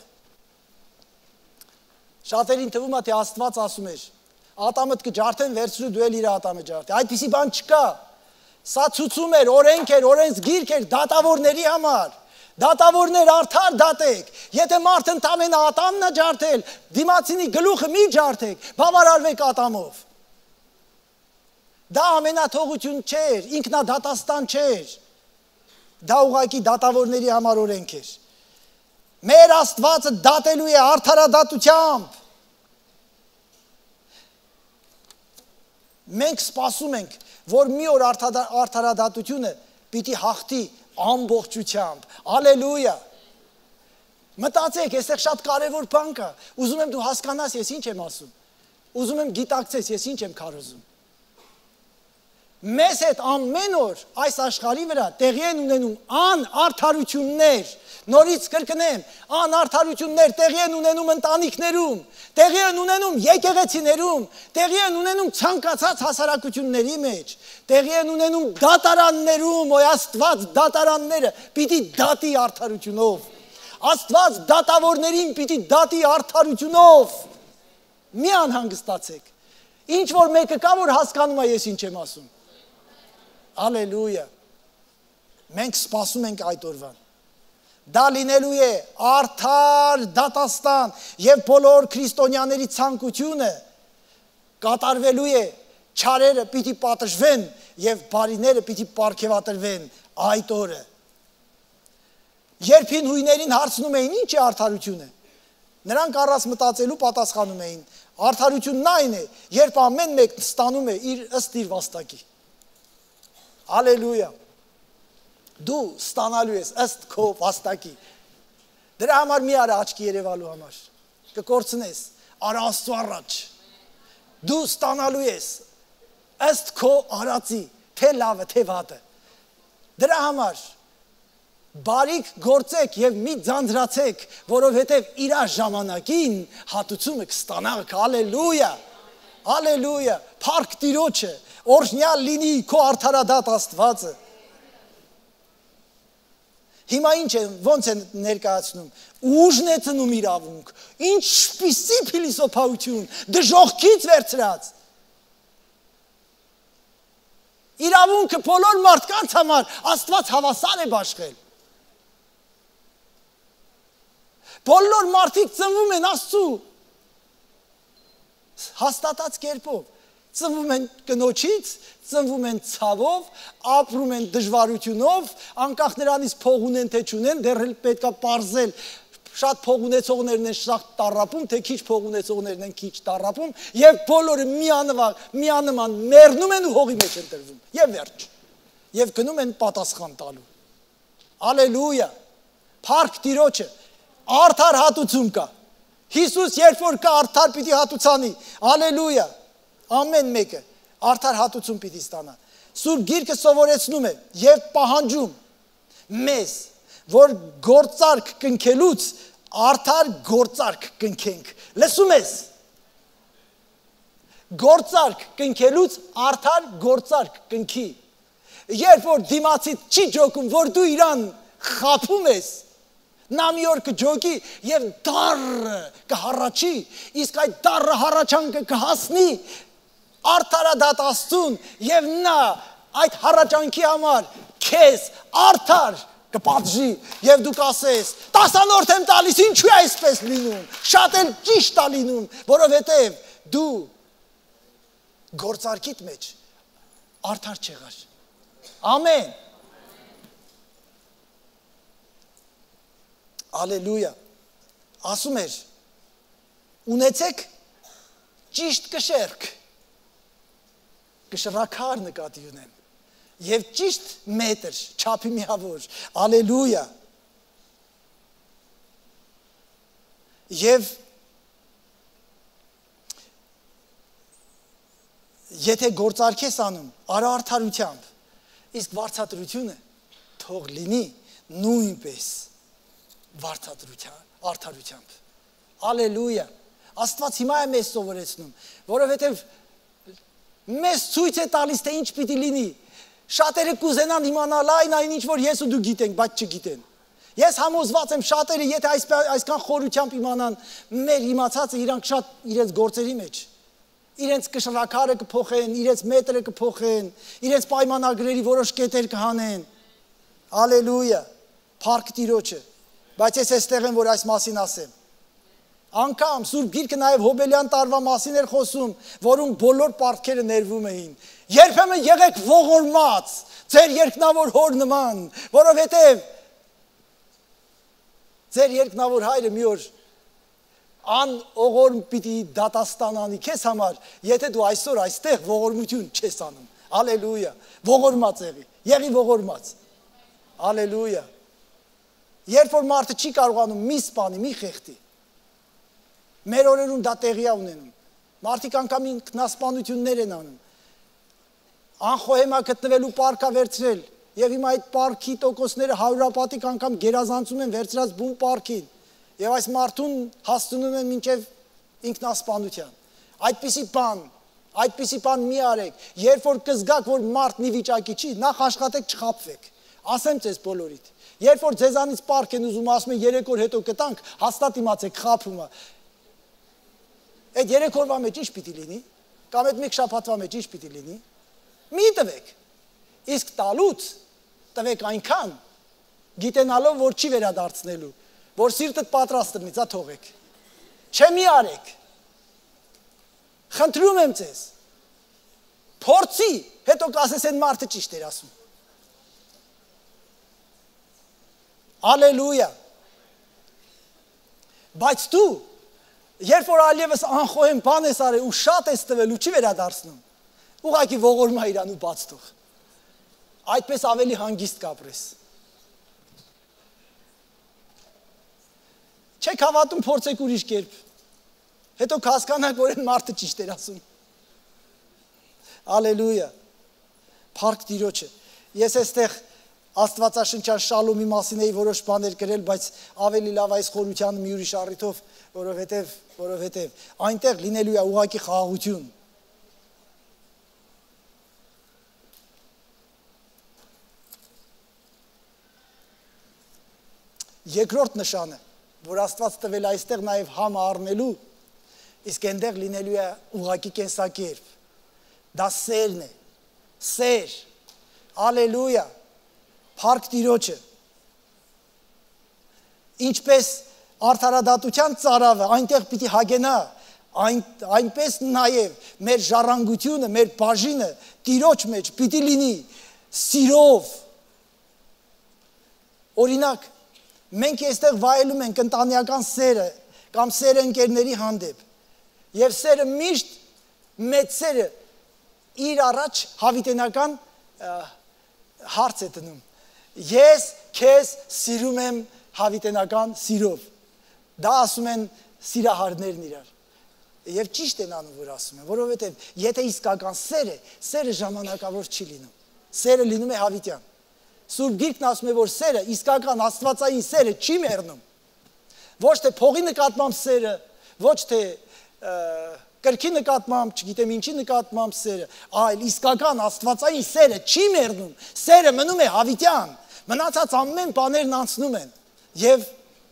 Շատերին թվում է, թե Աստված ասում էր. ատամդ կջարդեն, վերցրու դու էլ իր ատամը ջարդի։ Այդպիսի բան չկա։ Սա ցուցում էր, օրենք էր, օրենսգիրք էր դատավորների համար։ Դատավորներ արդար դատեք։ Եթե մարդը ընդամենը ատամն է ջարդել, դիմացինի գլուխը մի ջարդեք, բավարարվեք ատամով։ Դա ամենաթողություն չէր, ինքնադատաստան չէր։ Դա ուղղակի դատավորների համար օրենք էր։ Մեր Աստվածը դատելու է արդարադատությամբ։ Մենք սպասում ենք, որ մի օր արդարադատությունը պիտի հաղթի ամբողջությամբ։ Ալելույա։ Մտածեք, այստեղ շատ կարևոր բան կա։ Ուզում եմ դու հասկանաս, ես ինչ եմ ասում։ Ուզում եմ գիտակցես, ես ինչ եմ քարոզում։ Մեզ հետ ամեն օր այս աշխարհի վրա տեղի են ունենում անարդարություններ, նորից կրկնեմ, անարդարություններ տեղի են ունենում ընտանիքներում, տեղի են ունենում եկեղեցիներում, տեղի են ունենում ցանկացած հասարակությունների մեջ, տեղի են ունենում դատարաններում, օ Աստված դատարանները պիտի դատի արդարությունով, Աստված դատավորներին պիտի դատի արդարությունով, մի անհանգստացեք, ինչ որ մեկը կա, որ հասկանում է ես ինչ եմ ասում։ Ալելույա։ Մենք սպասում ենք այդ օրվան։ Դա լինելու է արդար դատաստան եւ բոլոր քրիստոնյաների ցանկությունը կատարվելու է, չարերը պիտի պատժվեն եւ բարիները պիտի պարգևատրվեն այդ օրը։ Երբ հույներին հարցնում էին ինչ է արդարությունը, նրանք առանց մտածելու պատասխանում էին. արդարությունն այն է, երբ ամեն մեկն ստանում է իր ըստ իր վաստակի։ Ալելույա։ Դու ստանալու ես ըստ քո վաստակի։ Դրա համար մի արա աչքի երևալու համար։ Կկորցնես, արա Աստծո առաջ։ Դու ստանալու ես ըստ քո արածի, թե լավը, թե վատը։ Դրա համար բարիք գործեք եւ մի ձանձրացեք, որովհետեւ իր ժամանակին հատուցումը կստանաք։ Ալելույա։ Ալելույա։ Փառք Տիրոջը, օրհնյալ լինի քո արդարադատ Աստվածը։ Հիմա ինչ է, ոնց է ներկայացնում, ուժն է ծնում իրավունք, ինչպիսի փիլիսոփայություն, դժոխքից վերցրած։ Իրավունքը բոլոր մարդկանց համար Աստված հավասար է բաշխել։ Բոլոր մարդիկ ծնվում են Աստծու հաստատած կերպով, ծնվում են կնոջից, ծնվում են ցավով, ապրում են դժվարությունով, անկախ նրանից փող ունեն թե չունեն, դեռ էլ պետքա պարզել, շատ փող ունեցողներն են շատ տառապում, թե քիչ փող ունեցողներն են քիչ տառապում, եւ բոլորը միանվագ, միանման մեռնում են ու հողի մեջ են տրվում։ Եվ վերջ։ Եվ գնում են պատասխան տալու։ Ալելույա։ Փառք Տիրոջը։ Արդար հատուցում կա։ Հիսուս երբ որ կա արդար պիտի հատուցանի։ Ալելույա։ Ամեն մեկը արդար հատուցում պիտի ստանա։ Սուրբ Գիրքը սովորեցնում է եւ պահանջում մեզ, որ գործարք կնքելուց արդար գործարք կնքենք։ Լսում ես։ Գործարք կնքելուց արդար գործարք կնքի։ Երբ որ դիմացից չի ջոկում, որ դու իրան խափում ես, նա մի օր կջոկի եւ դառը կհառաչի, իսկ այդ դառը հառաչանքը կհասնի արդարադատ Աստծուն եւ նա այդ հառաչանքի համար քեզ արդար կպատժի եւ դու կասես տասանորդ եմ տալիս, ինչու է այսպես լինում, շատ էլ ճիշտ է լինում, որովհետեւ դու գործարքիդ մեջ արդար չեղար։ Ամեն։ Ալելույա։ Ասում էր, ունեցեք ճիշտ կշերք, կշռաքար նկատի ունեմ, և ճիշտ մետր, չափի միավոր, ալելույա։ Եվ եթե գործարք ես անում, արա արդարությամբ, իսկ վարձատրությունը թող լինի նույնպես վարձատրությամբ, արդարությամբ։ Ալելույա։ Աստված հիմա է մեզ սովորեցնում, որովհետև մեզ ցույց է տալիս, թե ինչ պիտի լինի։ Շատերը կուզենան իմանալ այն այն ինչ որ ես ու դու գիտենք, բայց չգիտեն։ Ես համոզված եմ շատերը, եթե այսքան խորությամբ իմանան մեր իմացածը, իրանք շատ իրենց գործերի մեջ, իրենց կշռաքարը կփոխեն, իրենց մետրը կփոխեն, իրենց պայմանագրերի որոշ կետեր կհանեն։ Ալելույա։ Փառք Տիրոջը։ Բայց ես այստեղ եմ, որ այս մասին ասեմ։ Անկամ Սուրբ Գիրքը նաև Հոբելյան տարվա մասին էր խոսում, որում բոլոր պարտքերը ներվում էին։ Երբեմն եղեք ողորմած, ձեր երկնավոր հոր նման, որովհետև ձեր երկնավոր հայրը մի օր ան ողորմ պիտի դատաստան անի քեզ համար, եթե դու այսօր այստեղ ողորմություն չես անում։ Ալելույա։ Ողորմած եղի, եղի ողորմած։ Ալելույա։ Երբ որ մարդը չի կարողանում մի սպանի, մի խեղդի, մեր օրերում դա տեղի է ունենում։ Մարդիկ անգամ ինքնասպանություններ են անում։ Անխոհեմա գտնվելու պարկա վերցրել, եւ հիմա այդ պարկի տոկոսները հարյուրապատիկ անգամ գերազանցում են վերցրած բուն պարկին, եւ այս մարդուն հասցնում են մինչեւ ինքնասպանության։ Այդպիսի բան, այդպիսի բան մի արեք, երբ որ կզգաք, որ մարդն ի վիճակի չի, նախ աշխատեք չխաբվեք։ Ասեմ ձեզ բոլորիդ, երբ որ ձեզանից պարկ են ուզում, ասում են երեք օր հետո կտանք, հաստատ իմացեք խաբում է։ Այդ երեք օրվա մեջ ինչ պիտի լինի, կամ այդ մեկ շաբաթվա մեջ ինչ պիտի լինի, մի տվեք, իսկ տալուց տվեք այնքան, գիտենալով, որ չի վերադարձնելու, որ սիրտդ պատրաստ տնից, ա թողեք, չէ մի արեք, խնդրում եմ ձեզ, փորձի, հետո կասես են մարդը ճիշտ էր ասում, ալելույա, բայց դու, երբ որ այլևս անխոհեմ բան ես արել ու շատ ես տվել ու չի վերադարձնում, ուղղակի ողորմա իրան ու բաց թող։ Այդպես ավելի հանգիստ կապրես։ Չեք հավատում, փորձեք ուրիշ կերպ։ Հետո կհասկանաք, որ այն մարդը ճիշտ էր ասում։ Ալելույա։ Փառք Տիրոջը։ Ես այստեղ Աստվածաշնչյան Շալոմի մասին էի որոշ բաներ գրել, բայց ավելի լավ այս խորությանը մի ուրիշ առիթով, որովհետև, որովհետև այնտեղ լինելու է ուղղակի խաղաղություն։ Երկրորդ նշանը, որ Աստված տվել այստեղ նաև համը առնելու, իսկ այնտեղ լինելու է ուղղակի կենսակերպ։ Դա սերն է, Սեր։ Ալելույա։ Փառք Տիրոջը։ Ինչպես արդարադատության ծարավը այնտեղ պիտի հագենա, այն, այնպես նաև մեր ժառանգությունը, մեր բաժինը Տիրոջ մեջ պիտի լինի սիրով։ Օրինակ, մենք այստեղ վայելում ենք ընտանեկան սերը կամ սերը ընկերների հանդեպ։ Եվ սերը միշտ մեծ սերը իր առաջ հավիտենական հարց է դնում։ Ես քեզ սիրում եմ հավիտենական սիրով։ Դա ասում են սիրահարներն իրար։ Եվ ճիշտ են անում, որ ասում են, որովհետև եթե իսկական սեր է, սերը ժամանակավոր չի լինում։ Սերը լինում է հավիտյան։ Սուրբ Գիրքն ասում է, որ սերը, իսկական աստվածային սերը չի մեռնում։ Ոչ թե փողի նկատմամբ սերը, ոչ թե կրքի նկատմամբ, չգիտեմ ինչի նկատմամբ սերը, այլ իսկական աստվածային սերը չի մեռնում, սերը մնում է հավիտյան, մնացած ամեն բաներն անցնում են։ Եվ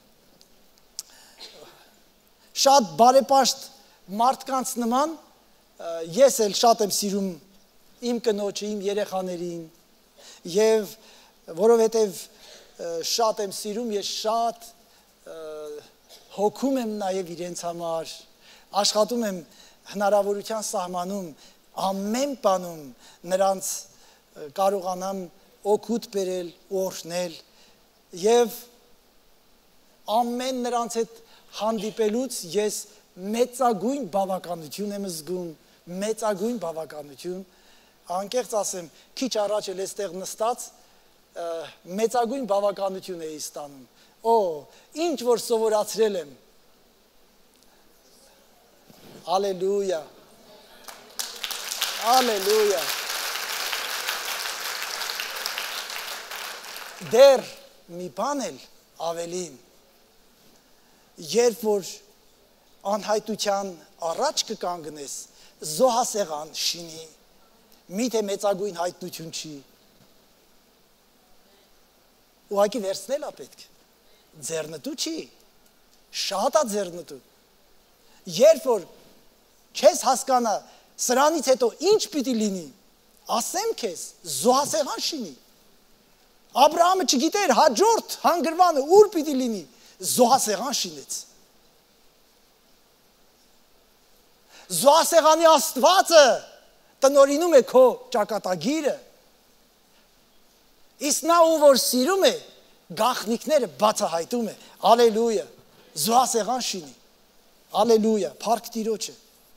շատ բարեպաշտ մարդկանց նման ես էլ շատ եմ սիրում իմ կնոջը, իմ երեխաներին, եւ որովհետեւ շատ եմ սիրում, ես շատ հոգում եմ նաեւ իրենց համար, աշխատում եմ հնարավորության սահմանում ամեն բանում նրանց կարողանամ օգուտ բերել, օրհնել եւ ամեն նրանց հետ հանդիպելուց ես մեծագույն բավականություն եմ զգում, մեծագույն բավականություն, անկեղծ ասեմ, քիչ առաջ էլ էստեղ նստած մեծագույն բավականություն էի ստանում։ Օ, ինչ որ սովորացրել եմ։ Ալելույա, ալելույա, դեր մի բան էլ ավելին, երբ որ անհայտության առաջ կկանգնես, զոհասեղան շինի, միթե մեծագույն հայտնություն չի, ուղղակի վերցնել ա պետք, ձեռնտու չի, շատ ա ձեռնտու, երբ որ քեզ հասկանա սրանից հետո ինչ պիտի լինի, ասեմ քեզ, զոհասեղան շինի։ Աբրահամը չգիտեր հաջորդ հանգրվանը ուր պիտի լինի, զոհասեղան շինեց։ Զոհասեղանի Աստվածը տնօրինում է քո ճակատագիրը։ Իսկ նա ով որ սիրում է, գաղտնիքները բացահայտում է։ Ալելույա, զոհասեղան շինի։ Ալելույա, փառք Տիրոջը։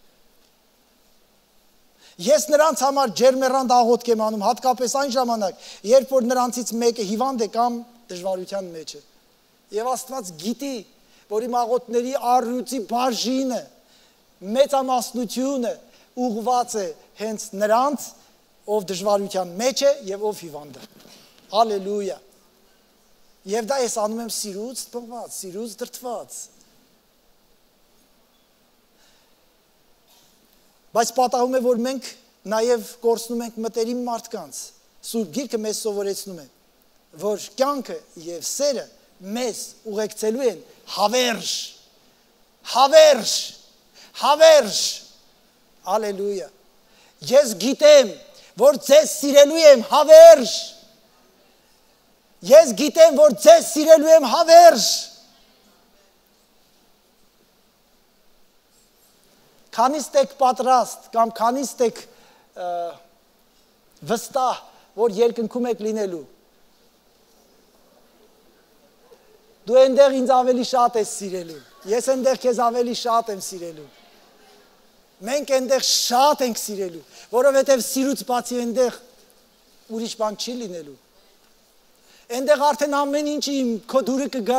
Ես նրանց համար ջերմեռանդ աղոթք եմ անում, հատկապես այն ժամանակ, երբ որ նրանցից մեկը հիվանդ է կամ դժվարության մեջ է։ Եվ Աստված գիտի, որ իմ աղոթքների առյուծի բաժինը, մեծամասնությունը ուղղված է հենց նրանց, ով դժվարության մեջ է եւ ով հիվանդ է։ Ալելույա։ Եվ դա ես անում եմ սիրուց տված, սիրուց դրդված։ Բայց պատահում է, որ մենք նաև կորցնում ենք մտերիմ մարդկանց։ Սուրբ Գիրքը մեզ սովորեցնում է, որ կյանքը եւ սերը մեզ ուղեկցելու են հավերժ, հավերժ, հավերժ։ Ալելույա։ Ես գիտեմ, որ ձեզ սիրելու եմ հավերժ։ Ես գիտեմ, որ ձեզ սիրելու եմ հավերժ։ Քանիստ եք պատրաստ կամ քանիստ եք վստահ, որ երկնքում եք լինելու։ Դու այնտեղ ինձ ավելի շատ ես սիրելու, ես այնտեղ քեզ ավելի շատ եմ սիրելու։ Մենք այնտեղ շատ ենք սիրելու, որովհետև սիրուց բացի այնտեղ ուրիշ բան չի լինելու։ Այնտեղ արդեն ամեն ինչի քո դուրը կգա։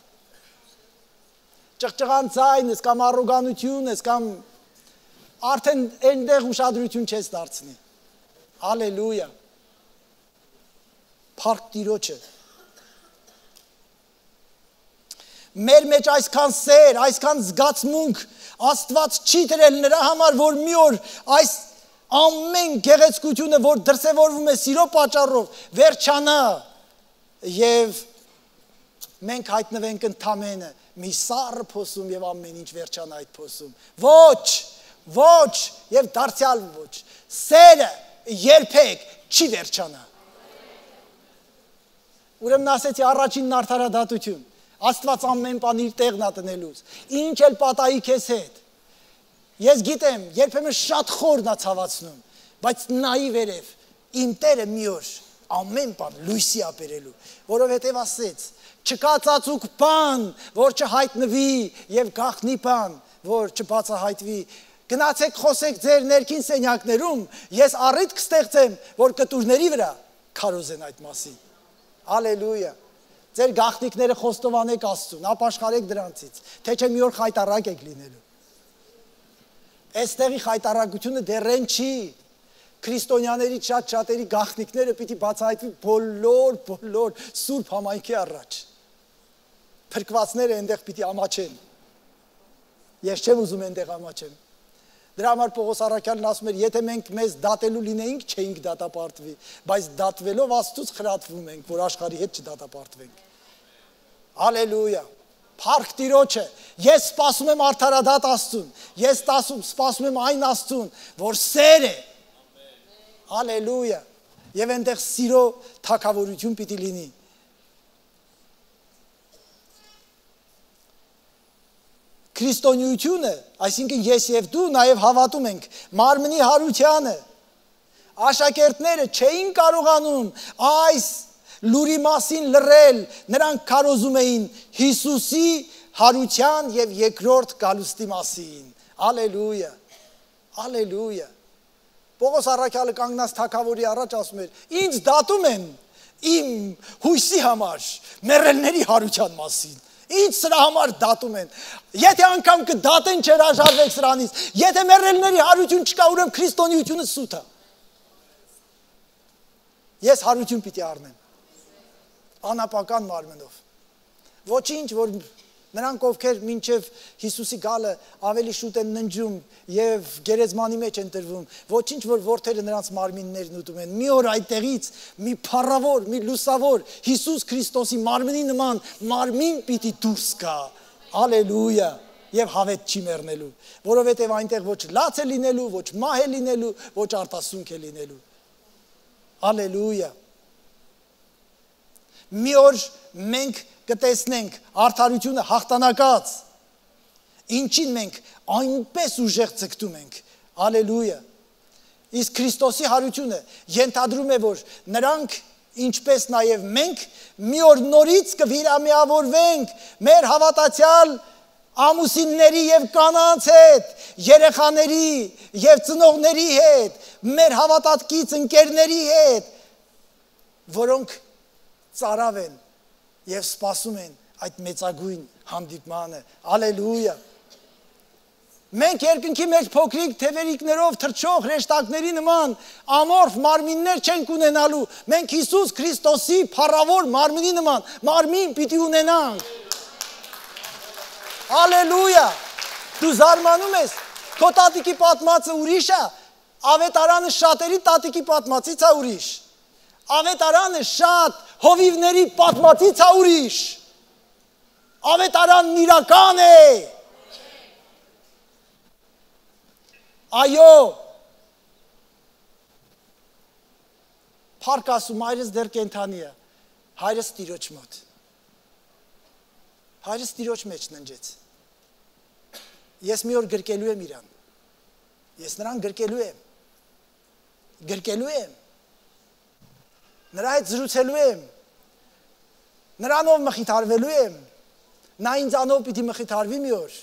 Ճղճղան ձայնս կամ առոգանությունս կամ արդեն այնտեղ ուշադրություն չես դարձնի։ Ալելույա։ Փառք Տիրոջը։ Մեր մեջ այսքան սեր, այսքան զգացմունք Աստված չի դրել նրա համար, որ մի օր այս ամեն գեղեցկությունը, որ դրսևորվում է սիրո պատճառով, վերջանա եւ մենք հայտնվենք ընդամենը մի սառը փոսում եւ ամեն ինչ վերջանա այդ փոսում։ Ոչ, ոչ եւ դարձյալ ոչ։ Սերը երբեք չի վերջանա։ Ուրեմն ասեցի առաջինն արդարադատություն։ Աստված ամեն բան իր տեղն է տնելուց։ Ինչ էլ պատահի քեզ հետ։ Ես գիտեմ, երբեմն շատ խորն է ցավացնում, բայց նայի վերև իմ Տերը մի օր ամեն բան լույսի է բերելու, որովհետև ասեց, չկա ծածուկ բան, որ չհայտնվի եւ գաղտնի բան, որ չբացահայտվի։ Գնացեք խոսեք ձեր ներքին սենյակներում, ես առիթ կստեղծեմ, որ կտուրների վրա քարոզեն այդ մասին։ Հալելույա։ Ձեր գաղտնիքները խոստովանեք Աստծուն, ապաշխարեք դրանցից, թե չէ մի օր խայտարակ եք լինելու։ Այստեղի խայտարակությունը դեռեն չի։ Քրիստոնյաների շատ շատերի գաղտնիքները պիտի բացահայտվի բոլոր բոլոր սուրբ համայնքի առաջ։ Փրկվածները այնտեղ պիտի ամաչեն։ Ես չեմ ուզում այնտեղ ամաչեմ։ Դրա համար Պողոս առաքյալն ասում էր, եթե մենք մեզ դատելու լինեինք, չէինք դատապարտվի, բայց դատվելով Աստծուց խրատվում ենք, որ աշխարհի հետ չդատապարտվենք։ Հալելույա։ Փառք Տիրոջը, ես սպասում եմ արդարադատ Աստծուն, ես սպասում եմ այն Աստծուն, որ սեր է։ Հալելույա։ Եվ այնտեղ սիրո թագավորություն պիտի լինի։ Քրիստոնեությունը, այսինքն ես եւ դու նաեւ հավատում ենք մարմնի հարությանը։ Աշակերտները չէին կարողանում այս լուրի մասին լռել, նրանք քարոզում էին Հիսուսի հարության եւ երկրորդ գալուստի մասին։ Հալելույա։ Հալելույա։ Պողոս առաքյալը կանգնած թագավորի առաջ ասում էր. ինձ դատում են իմ հույսի համար, մեռելների հարության մասին։ Ինչ սրա համար դատում են։ Եթե անգամ կդատեն չհրաժարվեք սրանից, եթե մեռելների հարություն չկա, ուրեմն քրիստոնեությունը սուտ է։ Ես հարություն պիտի առնեմ։ Անապական մարմնով։ Ոչինչ, որ նրանք ովքեր մինչև Հիսուսի գալը ավելի շուտ են ննջում եւ գերեզմանի մեջ են տրվում, ոչինչ, որ որդերը նրանց մարմիններն ուտում են։ Մի օր այդտեղից մի փառավոր, մի լուսավոր Հիսուս Քրիստոսի մարմնի նման մարմին պիտի դուրս գա։ Հալելույա։ Եվ հավետ չի մեռնելու, որովհետեւ այնտեղ ոչ լաց է լինելու, ոչ մահ է լինելու, ոչ արտասունք է լինելու։ Հալելույա։ Մի օր մենք կտեսնենք արդարությունը հաղթանակած, ինչին մենք այնպես ուժեղ ցկտում ենք, հալելույա, իսկ Քրիստոսի հարությունը ենթադրում է, որ նրանք, ինչպես նաև մենք, մի օր նորից կվիրամիավորվենք մեր հավատացյալ ամուսինների և կանանց հետ, երեխաների և ծնողների հետ, մեր հավատացյալ ընկերների հետ, որոնք ծարավ են և սպասում են այդ մեծագույն հանդիպմանը, հալելույա։ Մենք երկնքի մեջ փոքրիկ թևերիկներով թռչող հրեշտակների նման ամորֆ մարմիններ չենք ունենալու, մենք Հիսուս Քրիստոսի փառավոր մարմինի նման մարմին պիտի ունենանք։ Հալելույա։ Դու զարմանում ես, քո տատիկի պատմածը ուրիշ է, ավետարանը շատերի տատիկի պատմածից է ուրիշ։ Ավետարանը շատ հովիվների պատմածից է ուրիշ։ Ավետարանն իրական է։ Այո։ Փառք Աստծո, հայրս դեռ կենդանի է, հայրս Տիրոջ մոտ։ Հայրս Տիրոջ մեջ ննջեց։ Ես մի օր գրկելու եմ իրան։ Ես նրան գրկելու եմ։ Գրկելու եմ։ Նրա հետ զրուցելու եմ, նրանով մխիթարվելու եմ, նա ինձանով պիտի մխիթարվի մի օր։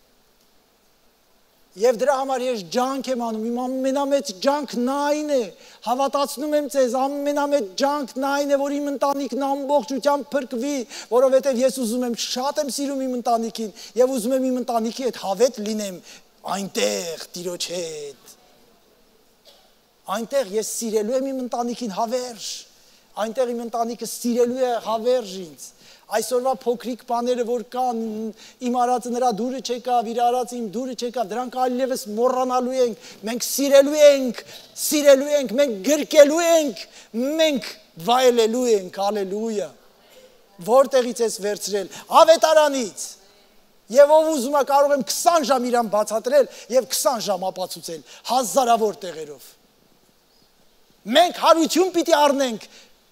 Եվ դրա համար ես ջանք եմ անում, իմ ամենամեծ ջանքն այն է, հավատացնում եմ ձեզ, ամենամեծ ջանքն այն է, որ իմ ընտանիքն ամբողջությամբ փրկվի, որովհետև ես ուզում եմ, շատ եմ սիրում իմ ընտանիքին, եւ ուզում եմ իմ ընտանիքի հետ հավետ լինեմ այնտեղ Տիրոջ հետ։ Այնտեղ ես սիրելու եմ իմ ընտանիքին հավերժ, այնտեղ իմ ընտանիքը սիրելու է հավերժ ինձ։ Այսօրվա փոքրիկ բաները, որ կան, իմ արածը նրա դուրը չեկավ, իր արածը իմ դուրը չեկավ, դրանք այլևս մոռանալու ենք, մենք սիրելու ենք, սիրելու ենք, մենք գրկելու ենք, մենք վայելելու ենք, հալելույա։ Որտեղից ես վերցրել, ավետարանից։ Եվ ով ուզում է կարող եմ քսան ժամ իրան բացատրել եւ քսան ժամ ապացուցել, հազարավոր տեղերով։ Մենք հարություն պիտի առնենք։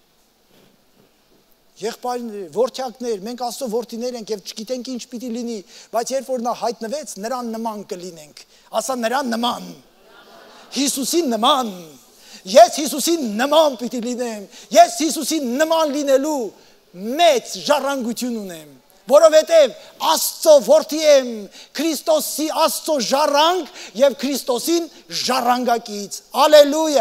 Եղբայրներ, որդյակներ, մենք Աստծո որդիներ ենք եւ չգիտենք ինչ պիտի լինի, բայց երբ որ նա հայտնվեց, նրան նման կլինենք։ Ասա նրան նման։ Հիսուսին նման։ Ես Հիսուսին նման պիտի լինեմ։ Ես Հիսուսին նման լինելու մեծ ժառանգություն ունեմ, որովհետև Աստծո որդի եմ, Քրիստոսի Աստծո ժառանգ եւ Քրիստոսին ժառանգակից։ Ալելույա։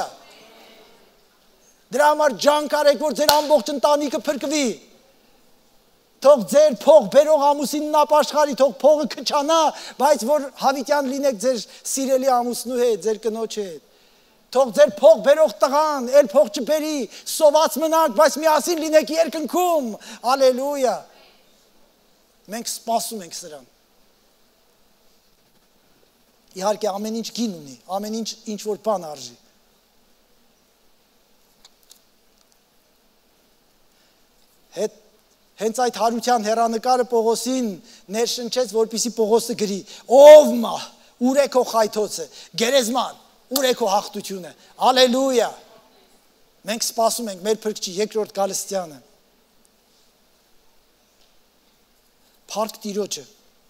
Դրա համար ջանք արեք, որ ձեր ամբողջ ընտանիքը փրկվի։ Թող ձեր փող բերող ամուսինն ապաշխարի, թող փողը քչանա, բայց որ հավիտյան լինեք ձեր սիրելի ամուսնու հետ, ձեր կնոջ հետ։ Թող ձեր փող բերող տղան, էլ փող չբերի, սոված մնաք, բայց միասին լինեք երկնքում։ Ալելույա։ Մենք սպասում ենք սրան։ Իհարկե ամեն ինչ գին ունի, ամեն ինչ ինչ որ բան արժի։ Հետ հենց այդ հարության հեռանկարը Պողոսին ներշնչեց, որպեսզի Պողոսը գրի. Ով մա, ուր է քո խայթոցը, գերեզման, ուր է քո հաղթությունը։ Ալելույա։ Մենք սպասում ենք մեր փրկչի երկրորդ գալստյանը։ Փառք Տիրոջը։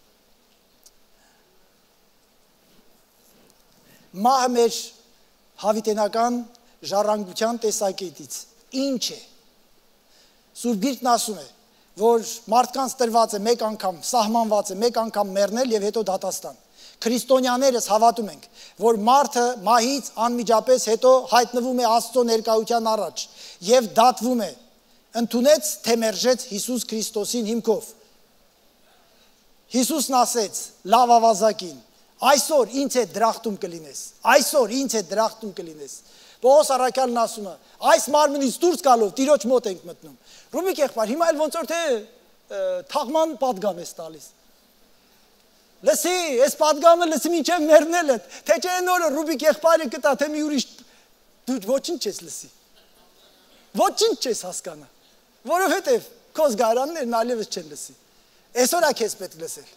Մահը մեր հավիտենական ժառանգության տեսակետից ինչ է։ Սուրբ Գիրքն ասում է, որ մարդկանց տրված է մեկ անգամ, սահմանված է մեկ անգամ մեռնել եւ հետո դատաստան։ Քրիստոնյաներս հավատում ենք, որ մարդը մահից անմիջապես հետո հայտնվում է Աստծո ներկայության առաջ եւ դատվում է։ Ընդունեց, թե մերժեց Հիսուս Քրիստոսին հիմքով։ Հիսուսն ասեց լավ ավազակին. այսօր ինձ հետ դրախտում կլինես, այսօր ինձ հետ դրախտում կլինես։ Պողոս առաքյալն ասում է, այս մարմնից դուրս գալով Տիրոջ մոտ ենք մտնում։ Ռուբիկ եղբայր, հիմա էլ ոնց որ թե թաղման պատգամ ես տալիս։ Լսի, այս պատգամը լսի մինչև մեռնել է, թե չէ այն օրը Ռուբիկ եղբայրը կտա, թե մի ուրիշ դու ոչինչ չես լսի։ Ոչինչ չես հասկանա, որովհետև քո զգարաններն այլևս չեն լսի։ Այսօր է քեզ պետք լսել։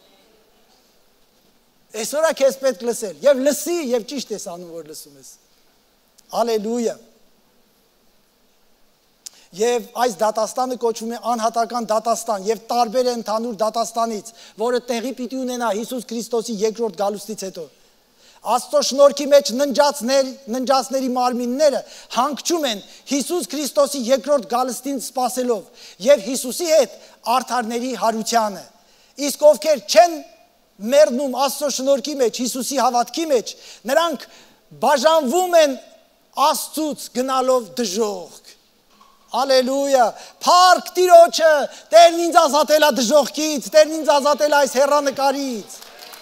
Այսօր է քեզ պետք լսել, եւ լսի, եւ ճիշտ ես անում, որ լսում ես։ Ալելույա։ Եվ այս դատաստանը կոչվում է անհատական դատաստան եւ տարբեր է ընդհանուր դատաստանից, որը տեղի պիտի ունենա Հիսուս Քրիստոսի երկրորդ գալուստից հետո։ Աստծո շնորհքի մեջ ննջածներ, ննջածների մարմինները հանգչում են Հիսուս Քրիստոսի երկրորդ գալստին սպասելով եւ Հիսուսի հետ արդարների հարությանը։ Իսկ ովքեր չեն մեռնում Աստծո շնորհքի մեջ, Հիսուսի հավատքի մեջ, նրանք բաժանվում են Աստծուց գնալով դժոխք։ Ալելույա, փառք Տիրոջը, Տերն ինձ ազատել է դժոխքից, Տերն ինձ ազատել է այս հեռանկարից։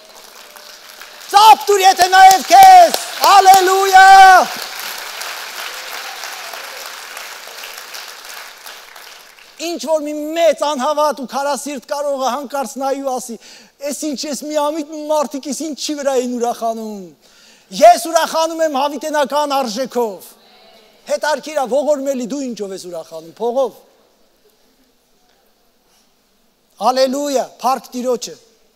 Ծափ տուր, եթե նաև քեզ, ալելույա։ Ինչ որ մի մեծ անհավատ ու քարասիրտ կարող է հանկարծ նայի ու ասի, «Էս ինչ ես միամիտ մարդիկ, ես ինչի վրա են ուրախանում»։ Ես ուրախանում եմ հավիտենական արժեքով։ Հետարքիրա ողորմելի դու ինչով ես ուրախանում, փողով։ Ալելույա, փառք Տիրոջը։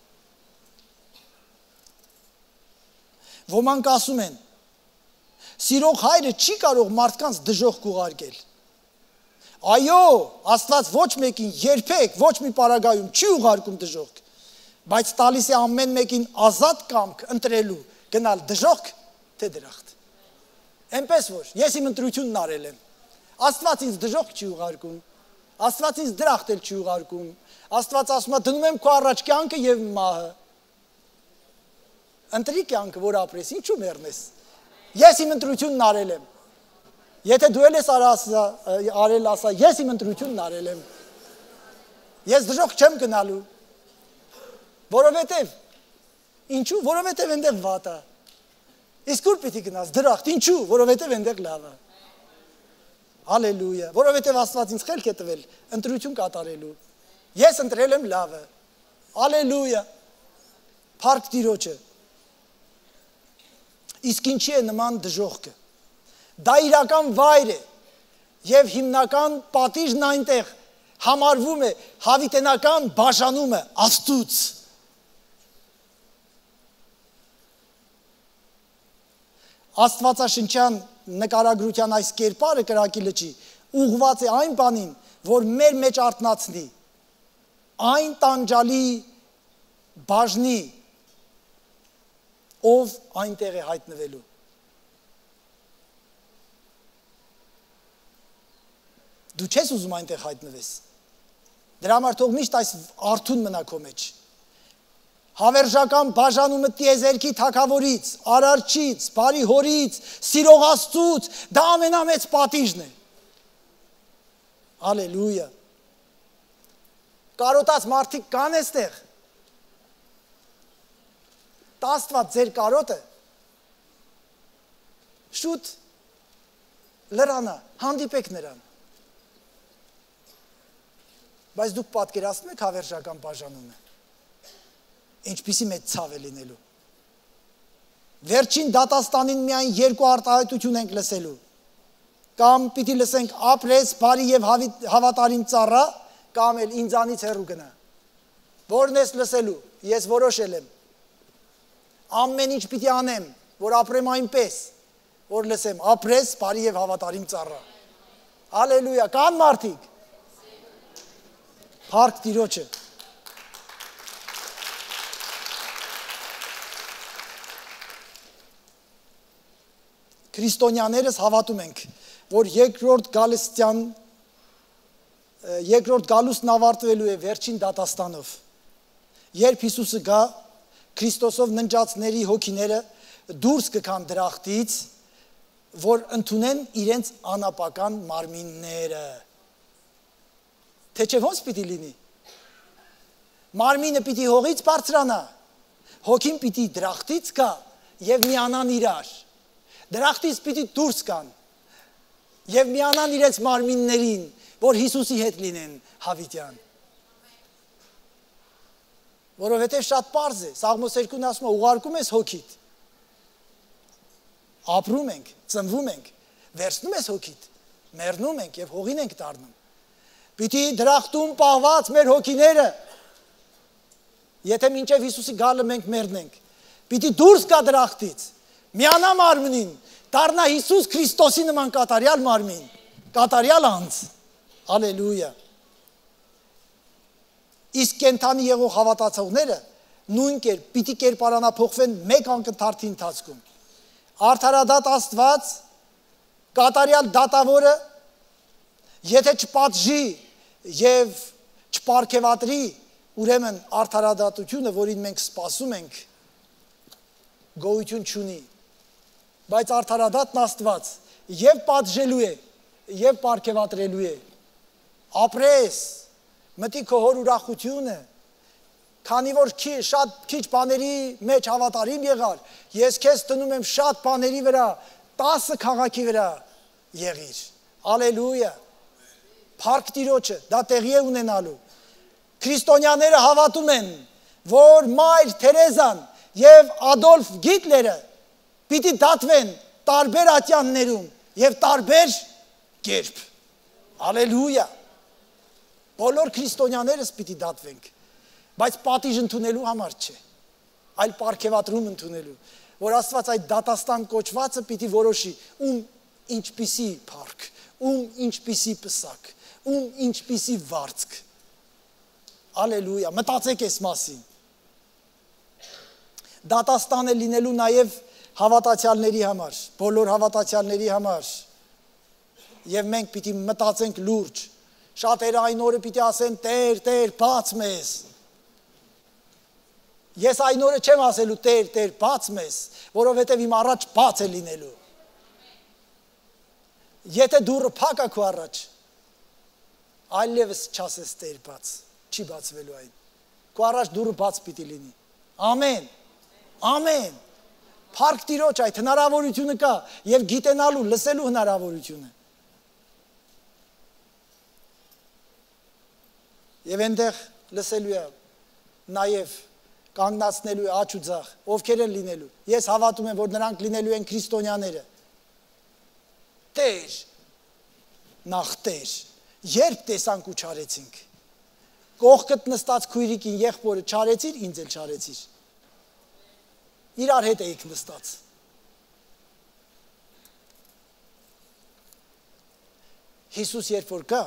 Ոմանք ասում են, սիրող հայրը չի կարող մարդկանց դժոխք ուղարկել։ Այո, Աստված ոչ մեկին երբեք, ոչ մի պարագայում չի ուղարկում դժոխք, բայց տալիս է ամեն մեկին ազատ կամք ընտրելու գնալ դժոխք, թե դրախտ։ Էնպես որ, ես իմ ընտրությունն արել եմ։ Աստված ինձ դժոխք չի ուղարկում, Աստված ինձ դրախտ էլ չի ուղարկում, Աստված ասում է դնում եմ քո առաջ կյանքը եւ մահը։ Ընտրի կյանքը, որ ապրես, ինչու մեռնես։ Ես իմ ընտրությունն արել եմ։ Եթե դու ես արել ասա, ես իմ ընտրությունն արել եմ։ Ես դժոխք չեմ գնալու։ Որովհետև, ինչու, որովհետև այնտեղ վատ է։ Իսկ ուր պիտի գնաս, դրախտ, ինչու, որովհետև այնտեղ լավ է։ Ալելույա, որովհետև Աստված ինձ խելք է տվել ընտրություն կատարելու։ Ես ընտրել եմ լավը։ Ալելույա։ Փառք Տիրոջը։ Իսկ ինչի է նման դժոխքը։ Դա իրական վայր է եւ հիմնական պատիժն այնտեղ համարվում է հավիտենական բաժանումը Աստծուց։ Աստվածաշնչյան նկարագրության այս կերպարը կրակի լճի ուղղված է այն բանին, որ մեր մեջ արթնացնի այն տանջալի բաժնի, ով այնտեղ է հայտնվելու։ Դու չես ուզում այնտեղ հայտնվես։ Դրա համար թող միշտ այս արթուն մնա քո մեջ։ Հավերժական բաժանումը տիեզերքի թագավորից, արարչից, բարի հորից, սիրող Աստծուց, դա ամենամեծ պատիժն է։ Հալելույա։ Կարոտած մարդիկ կան էստեղ։ Աստված ձեր կարոտը շուտ լրանա, հանդիպեք նրան։ Բայց դուք պատկերացնում եք հավերժական բաժանումը։ Ինչպիսի մեծ ցավ է լինելու։ Վերջին դատաստանին միայն երկու արտահայտություն ենք լսելու։ Կամ պիտի լսենք ապրես, բարի եւ հավատարիմ ծառա, կամ էլ ինձանից հեռու գնա։ Որն ես լսելու։ Ես որոշել եմ։ Ամեն ինչ պիտի անեմ, որ ապրեմ այնպես, որ լսեմ ապրես, բարի եւ հավատարիմ ծառա։ Հալելույա, կան մարդիկ։ Փառք Տիրոջը։ Քրիստոնյաներս հավատում ենք, որ երկրորդ գալստյան երկրորդ գալուստն ավարտվելու է վերջին դատաստանով։ Երբ Հիսուսը գա, Քրիստոսով ննջածների հոգիները դուրս կգան դրախտից, որ ընդունեն իրենց անապական մարմինները։ Թե չէ ոնց պիտի լինի։ Մարմինը պիտի հողից բարձրանա, հոգին պիտի դրախտից գա եւ միանան իրար։ Դրախտից պիտի դուրս գան եւ միանան իրենց մարմիններին, որ Հիսուսի հետ լինեն հավիտյան։ Որովհետեւ շատ պարզ է, Սաղմոս երկուն ասում է, ուղարկում ես հոգիդ։ Ապրում ենք, ծնվում ենք, վերցնում ես հոգիդ, մեռնում ենք եւ հողին ենք դառնում։ Պիտի դրախտում պահված մեր հոգիները, եթե մինչև Հիսուսի գալը մենք մեռնենք, պիտի դուրս գա դրախտից, միանա մարմնին, դառնա Հիսուս Քրիստոսի նման կատարյալ մարմին, կատարյալ անձ։ Հալելույա։ Իսկ կենթանի եղող հավատացողները նույն կերպ պիտի կերպարանափոխվեն մեկ անկթարթի ընթացքում։ Արդարադատ Աստված, կատարյալ դատավորը, եթե չպատժի եւ չպարգևատրի, ուրեմն արդարադատությունը, որին մենք սպասում ենք, գոյություն չունի։ Բայց արդարադատն Աստված եւ պատժելու է, եւ պարգևատրելու է։ Ապրես, մտի քո հոր ուրախությունը, քանի որ քի, շատ քիչ բաների մեջ հավատարիմ եղար, ես քեզ տնում եմ շատ բաների վրա, տասը քաղաքի վրա եղիր։ Ալելույա։ Փառք Տիրոջը, դա տեղի է ունենալու։ Քրիստոնյաները հավատում են, որ Մայր Թերեզան եւ Ադոլֆ Գիտլերը պիտի դատվեն տարբեր ատյաններում եւ տարբեր կերպ։ Ալելույա։ Բոլոր քրիստոնյաներս պիտի դատվենք, բայց պատիժ ընդունելու համար չէ, այլ պարգևատրում ընդունելու, որ Աստված այդ դատաստան կոչվածը պիտի որոշի, ում ինչպիսի փառք, ում ինչպիսի պսակ, ում ինչպիսի վարձք։ Ալելույա, մտածեք այս մասին։ Դատաստան է լինելու նաև հավատացյալների համար, բոլոր հավատացյալների համար։ Եվ մենք պիտի մտածենք լուրջ։ Շատերը այն օրը պիտի ասեն, Տեր, Տեր, բաց մեզ։ Ես այն օրը չեմ ասելու, Տեր, Տեր, բաց մեզ, որովհետև իմ առաջ բաց է լինելու։ Եթե դուռը փակ է քո առաջ, այլևս չասես Տեր, բաց, չի բացվելու այն։ Քո առաջ դուռը բաց պիտի լինի։ Ամեն։ Ամեն։ Փառք Տիրոջ, այդ հնարավորությունը կա եւ գիտենալու, լսելու հնարավորությունը։ Եվ այնտեղ լսելու է նաև կանգնացնելու է աջ ու ձախ, ովքեր են լինելու։ Ես հավատում եմ, որ նրանք լինելու են քրիստոնյաները։ Տեր, նախ Տեր, երբ տեսանք ու չարեցինք։ Կողքդ նստած քույրիկին եղբորը չարեցիր, ինձ էլ չարեցիր։ Իրար հետ էիք նստած։ Հիսուս երբ որ գա,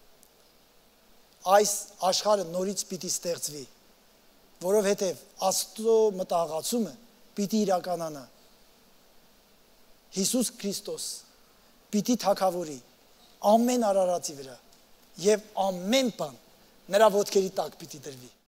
այս աշխարհը նորից պիտի ստեղծվի, որովհետև Աստծո մտահղացումը պիտի իրականանա։ Հիսուս Քրիստոս պիտի թագավորի ամեն արարածի վրա եւ ամեն բան նրա ոտքերի տակ պիտի դրվի։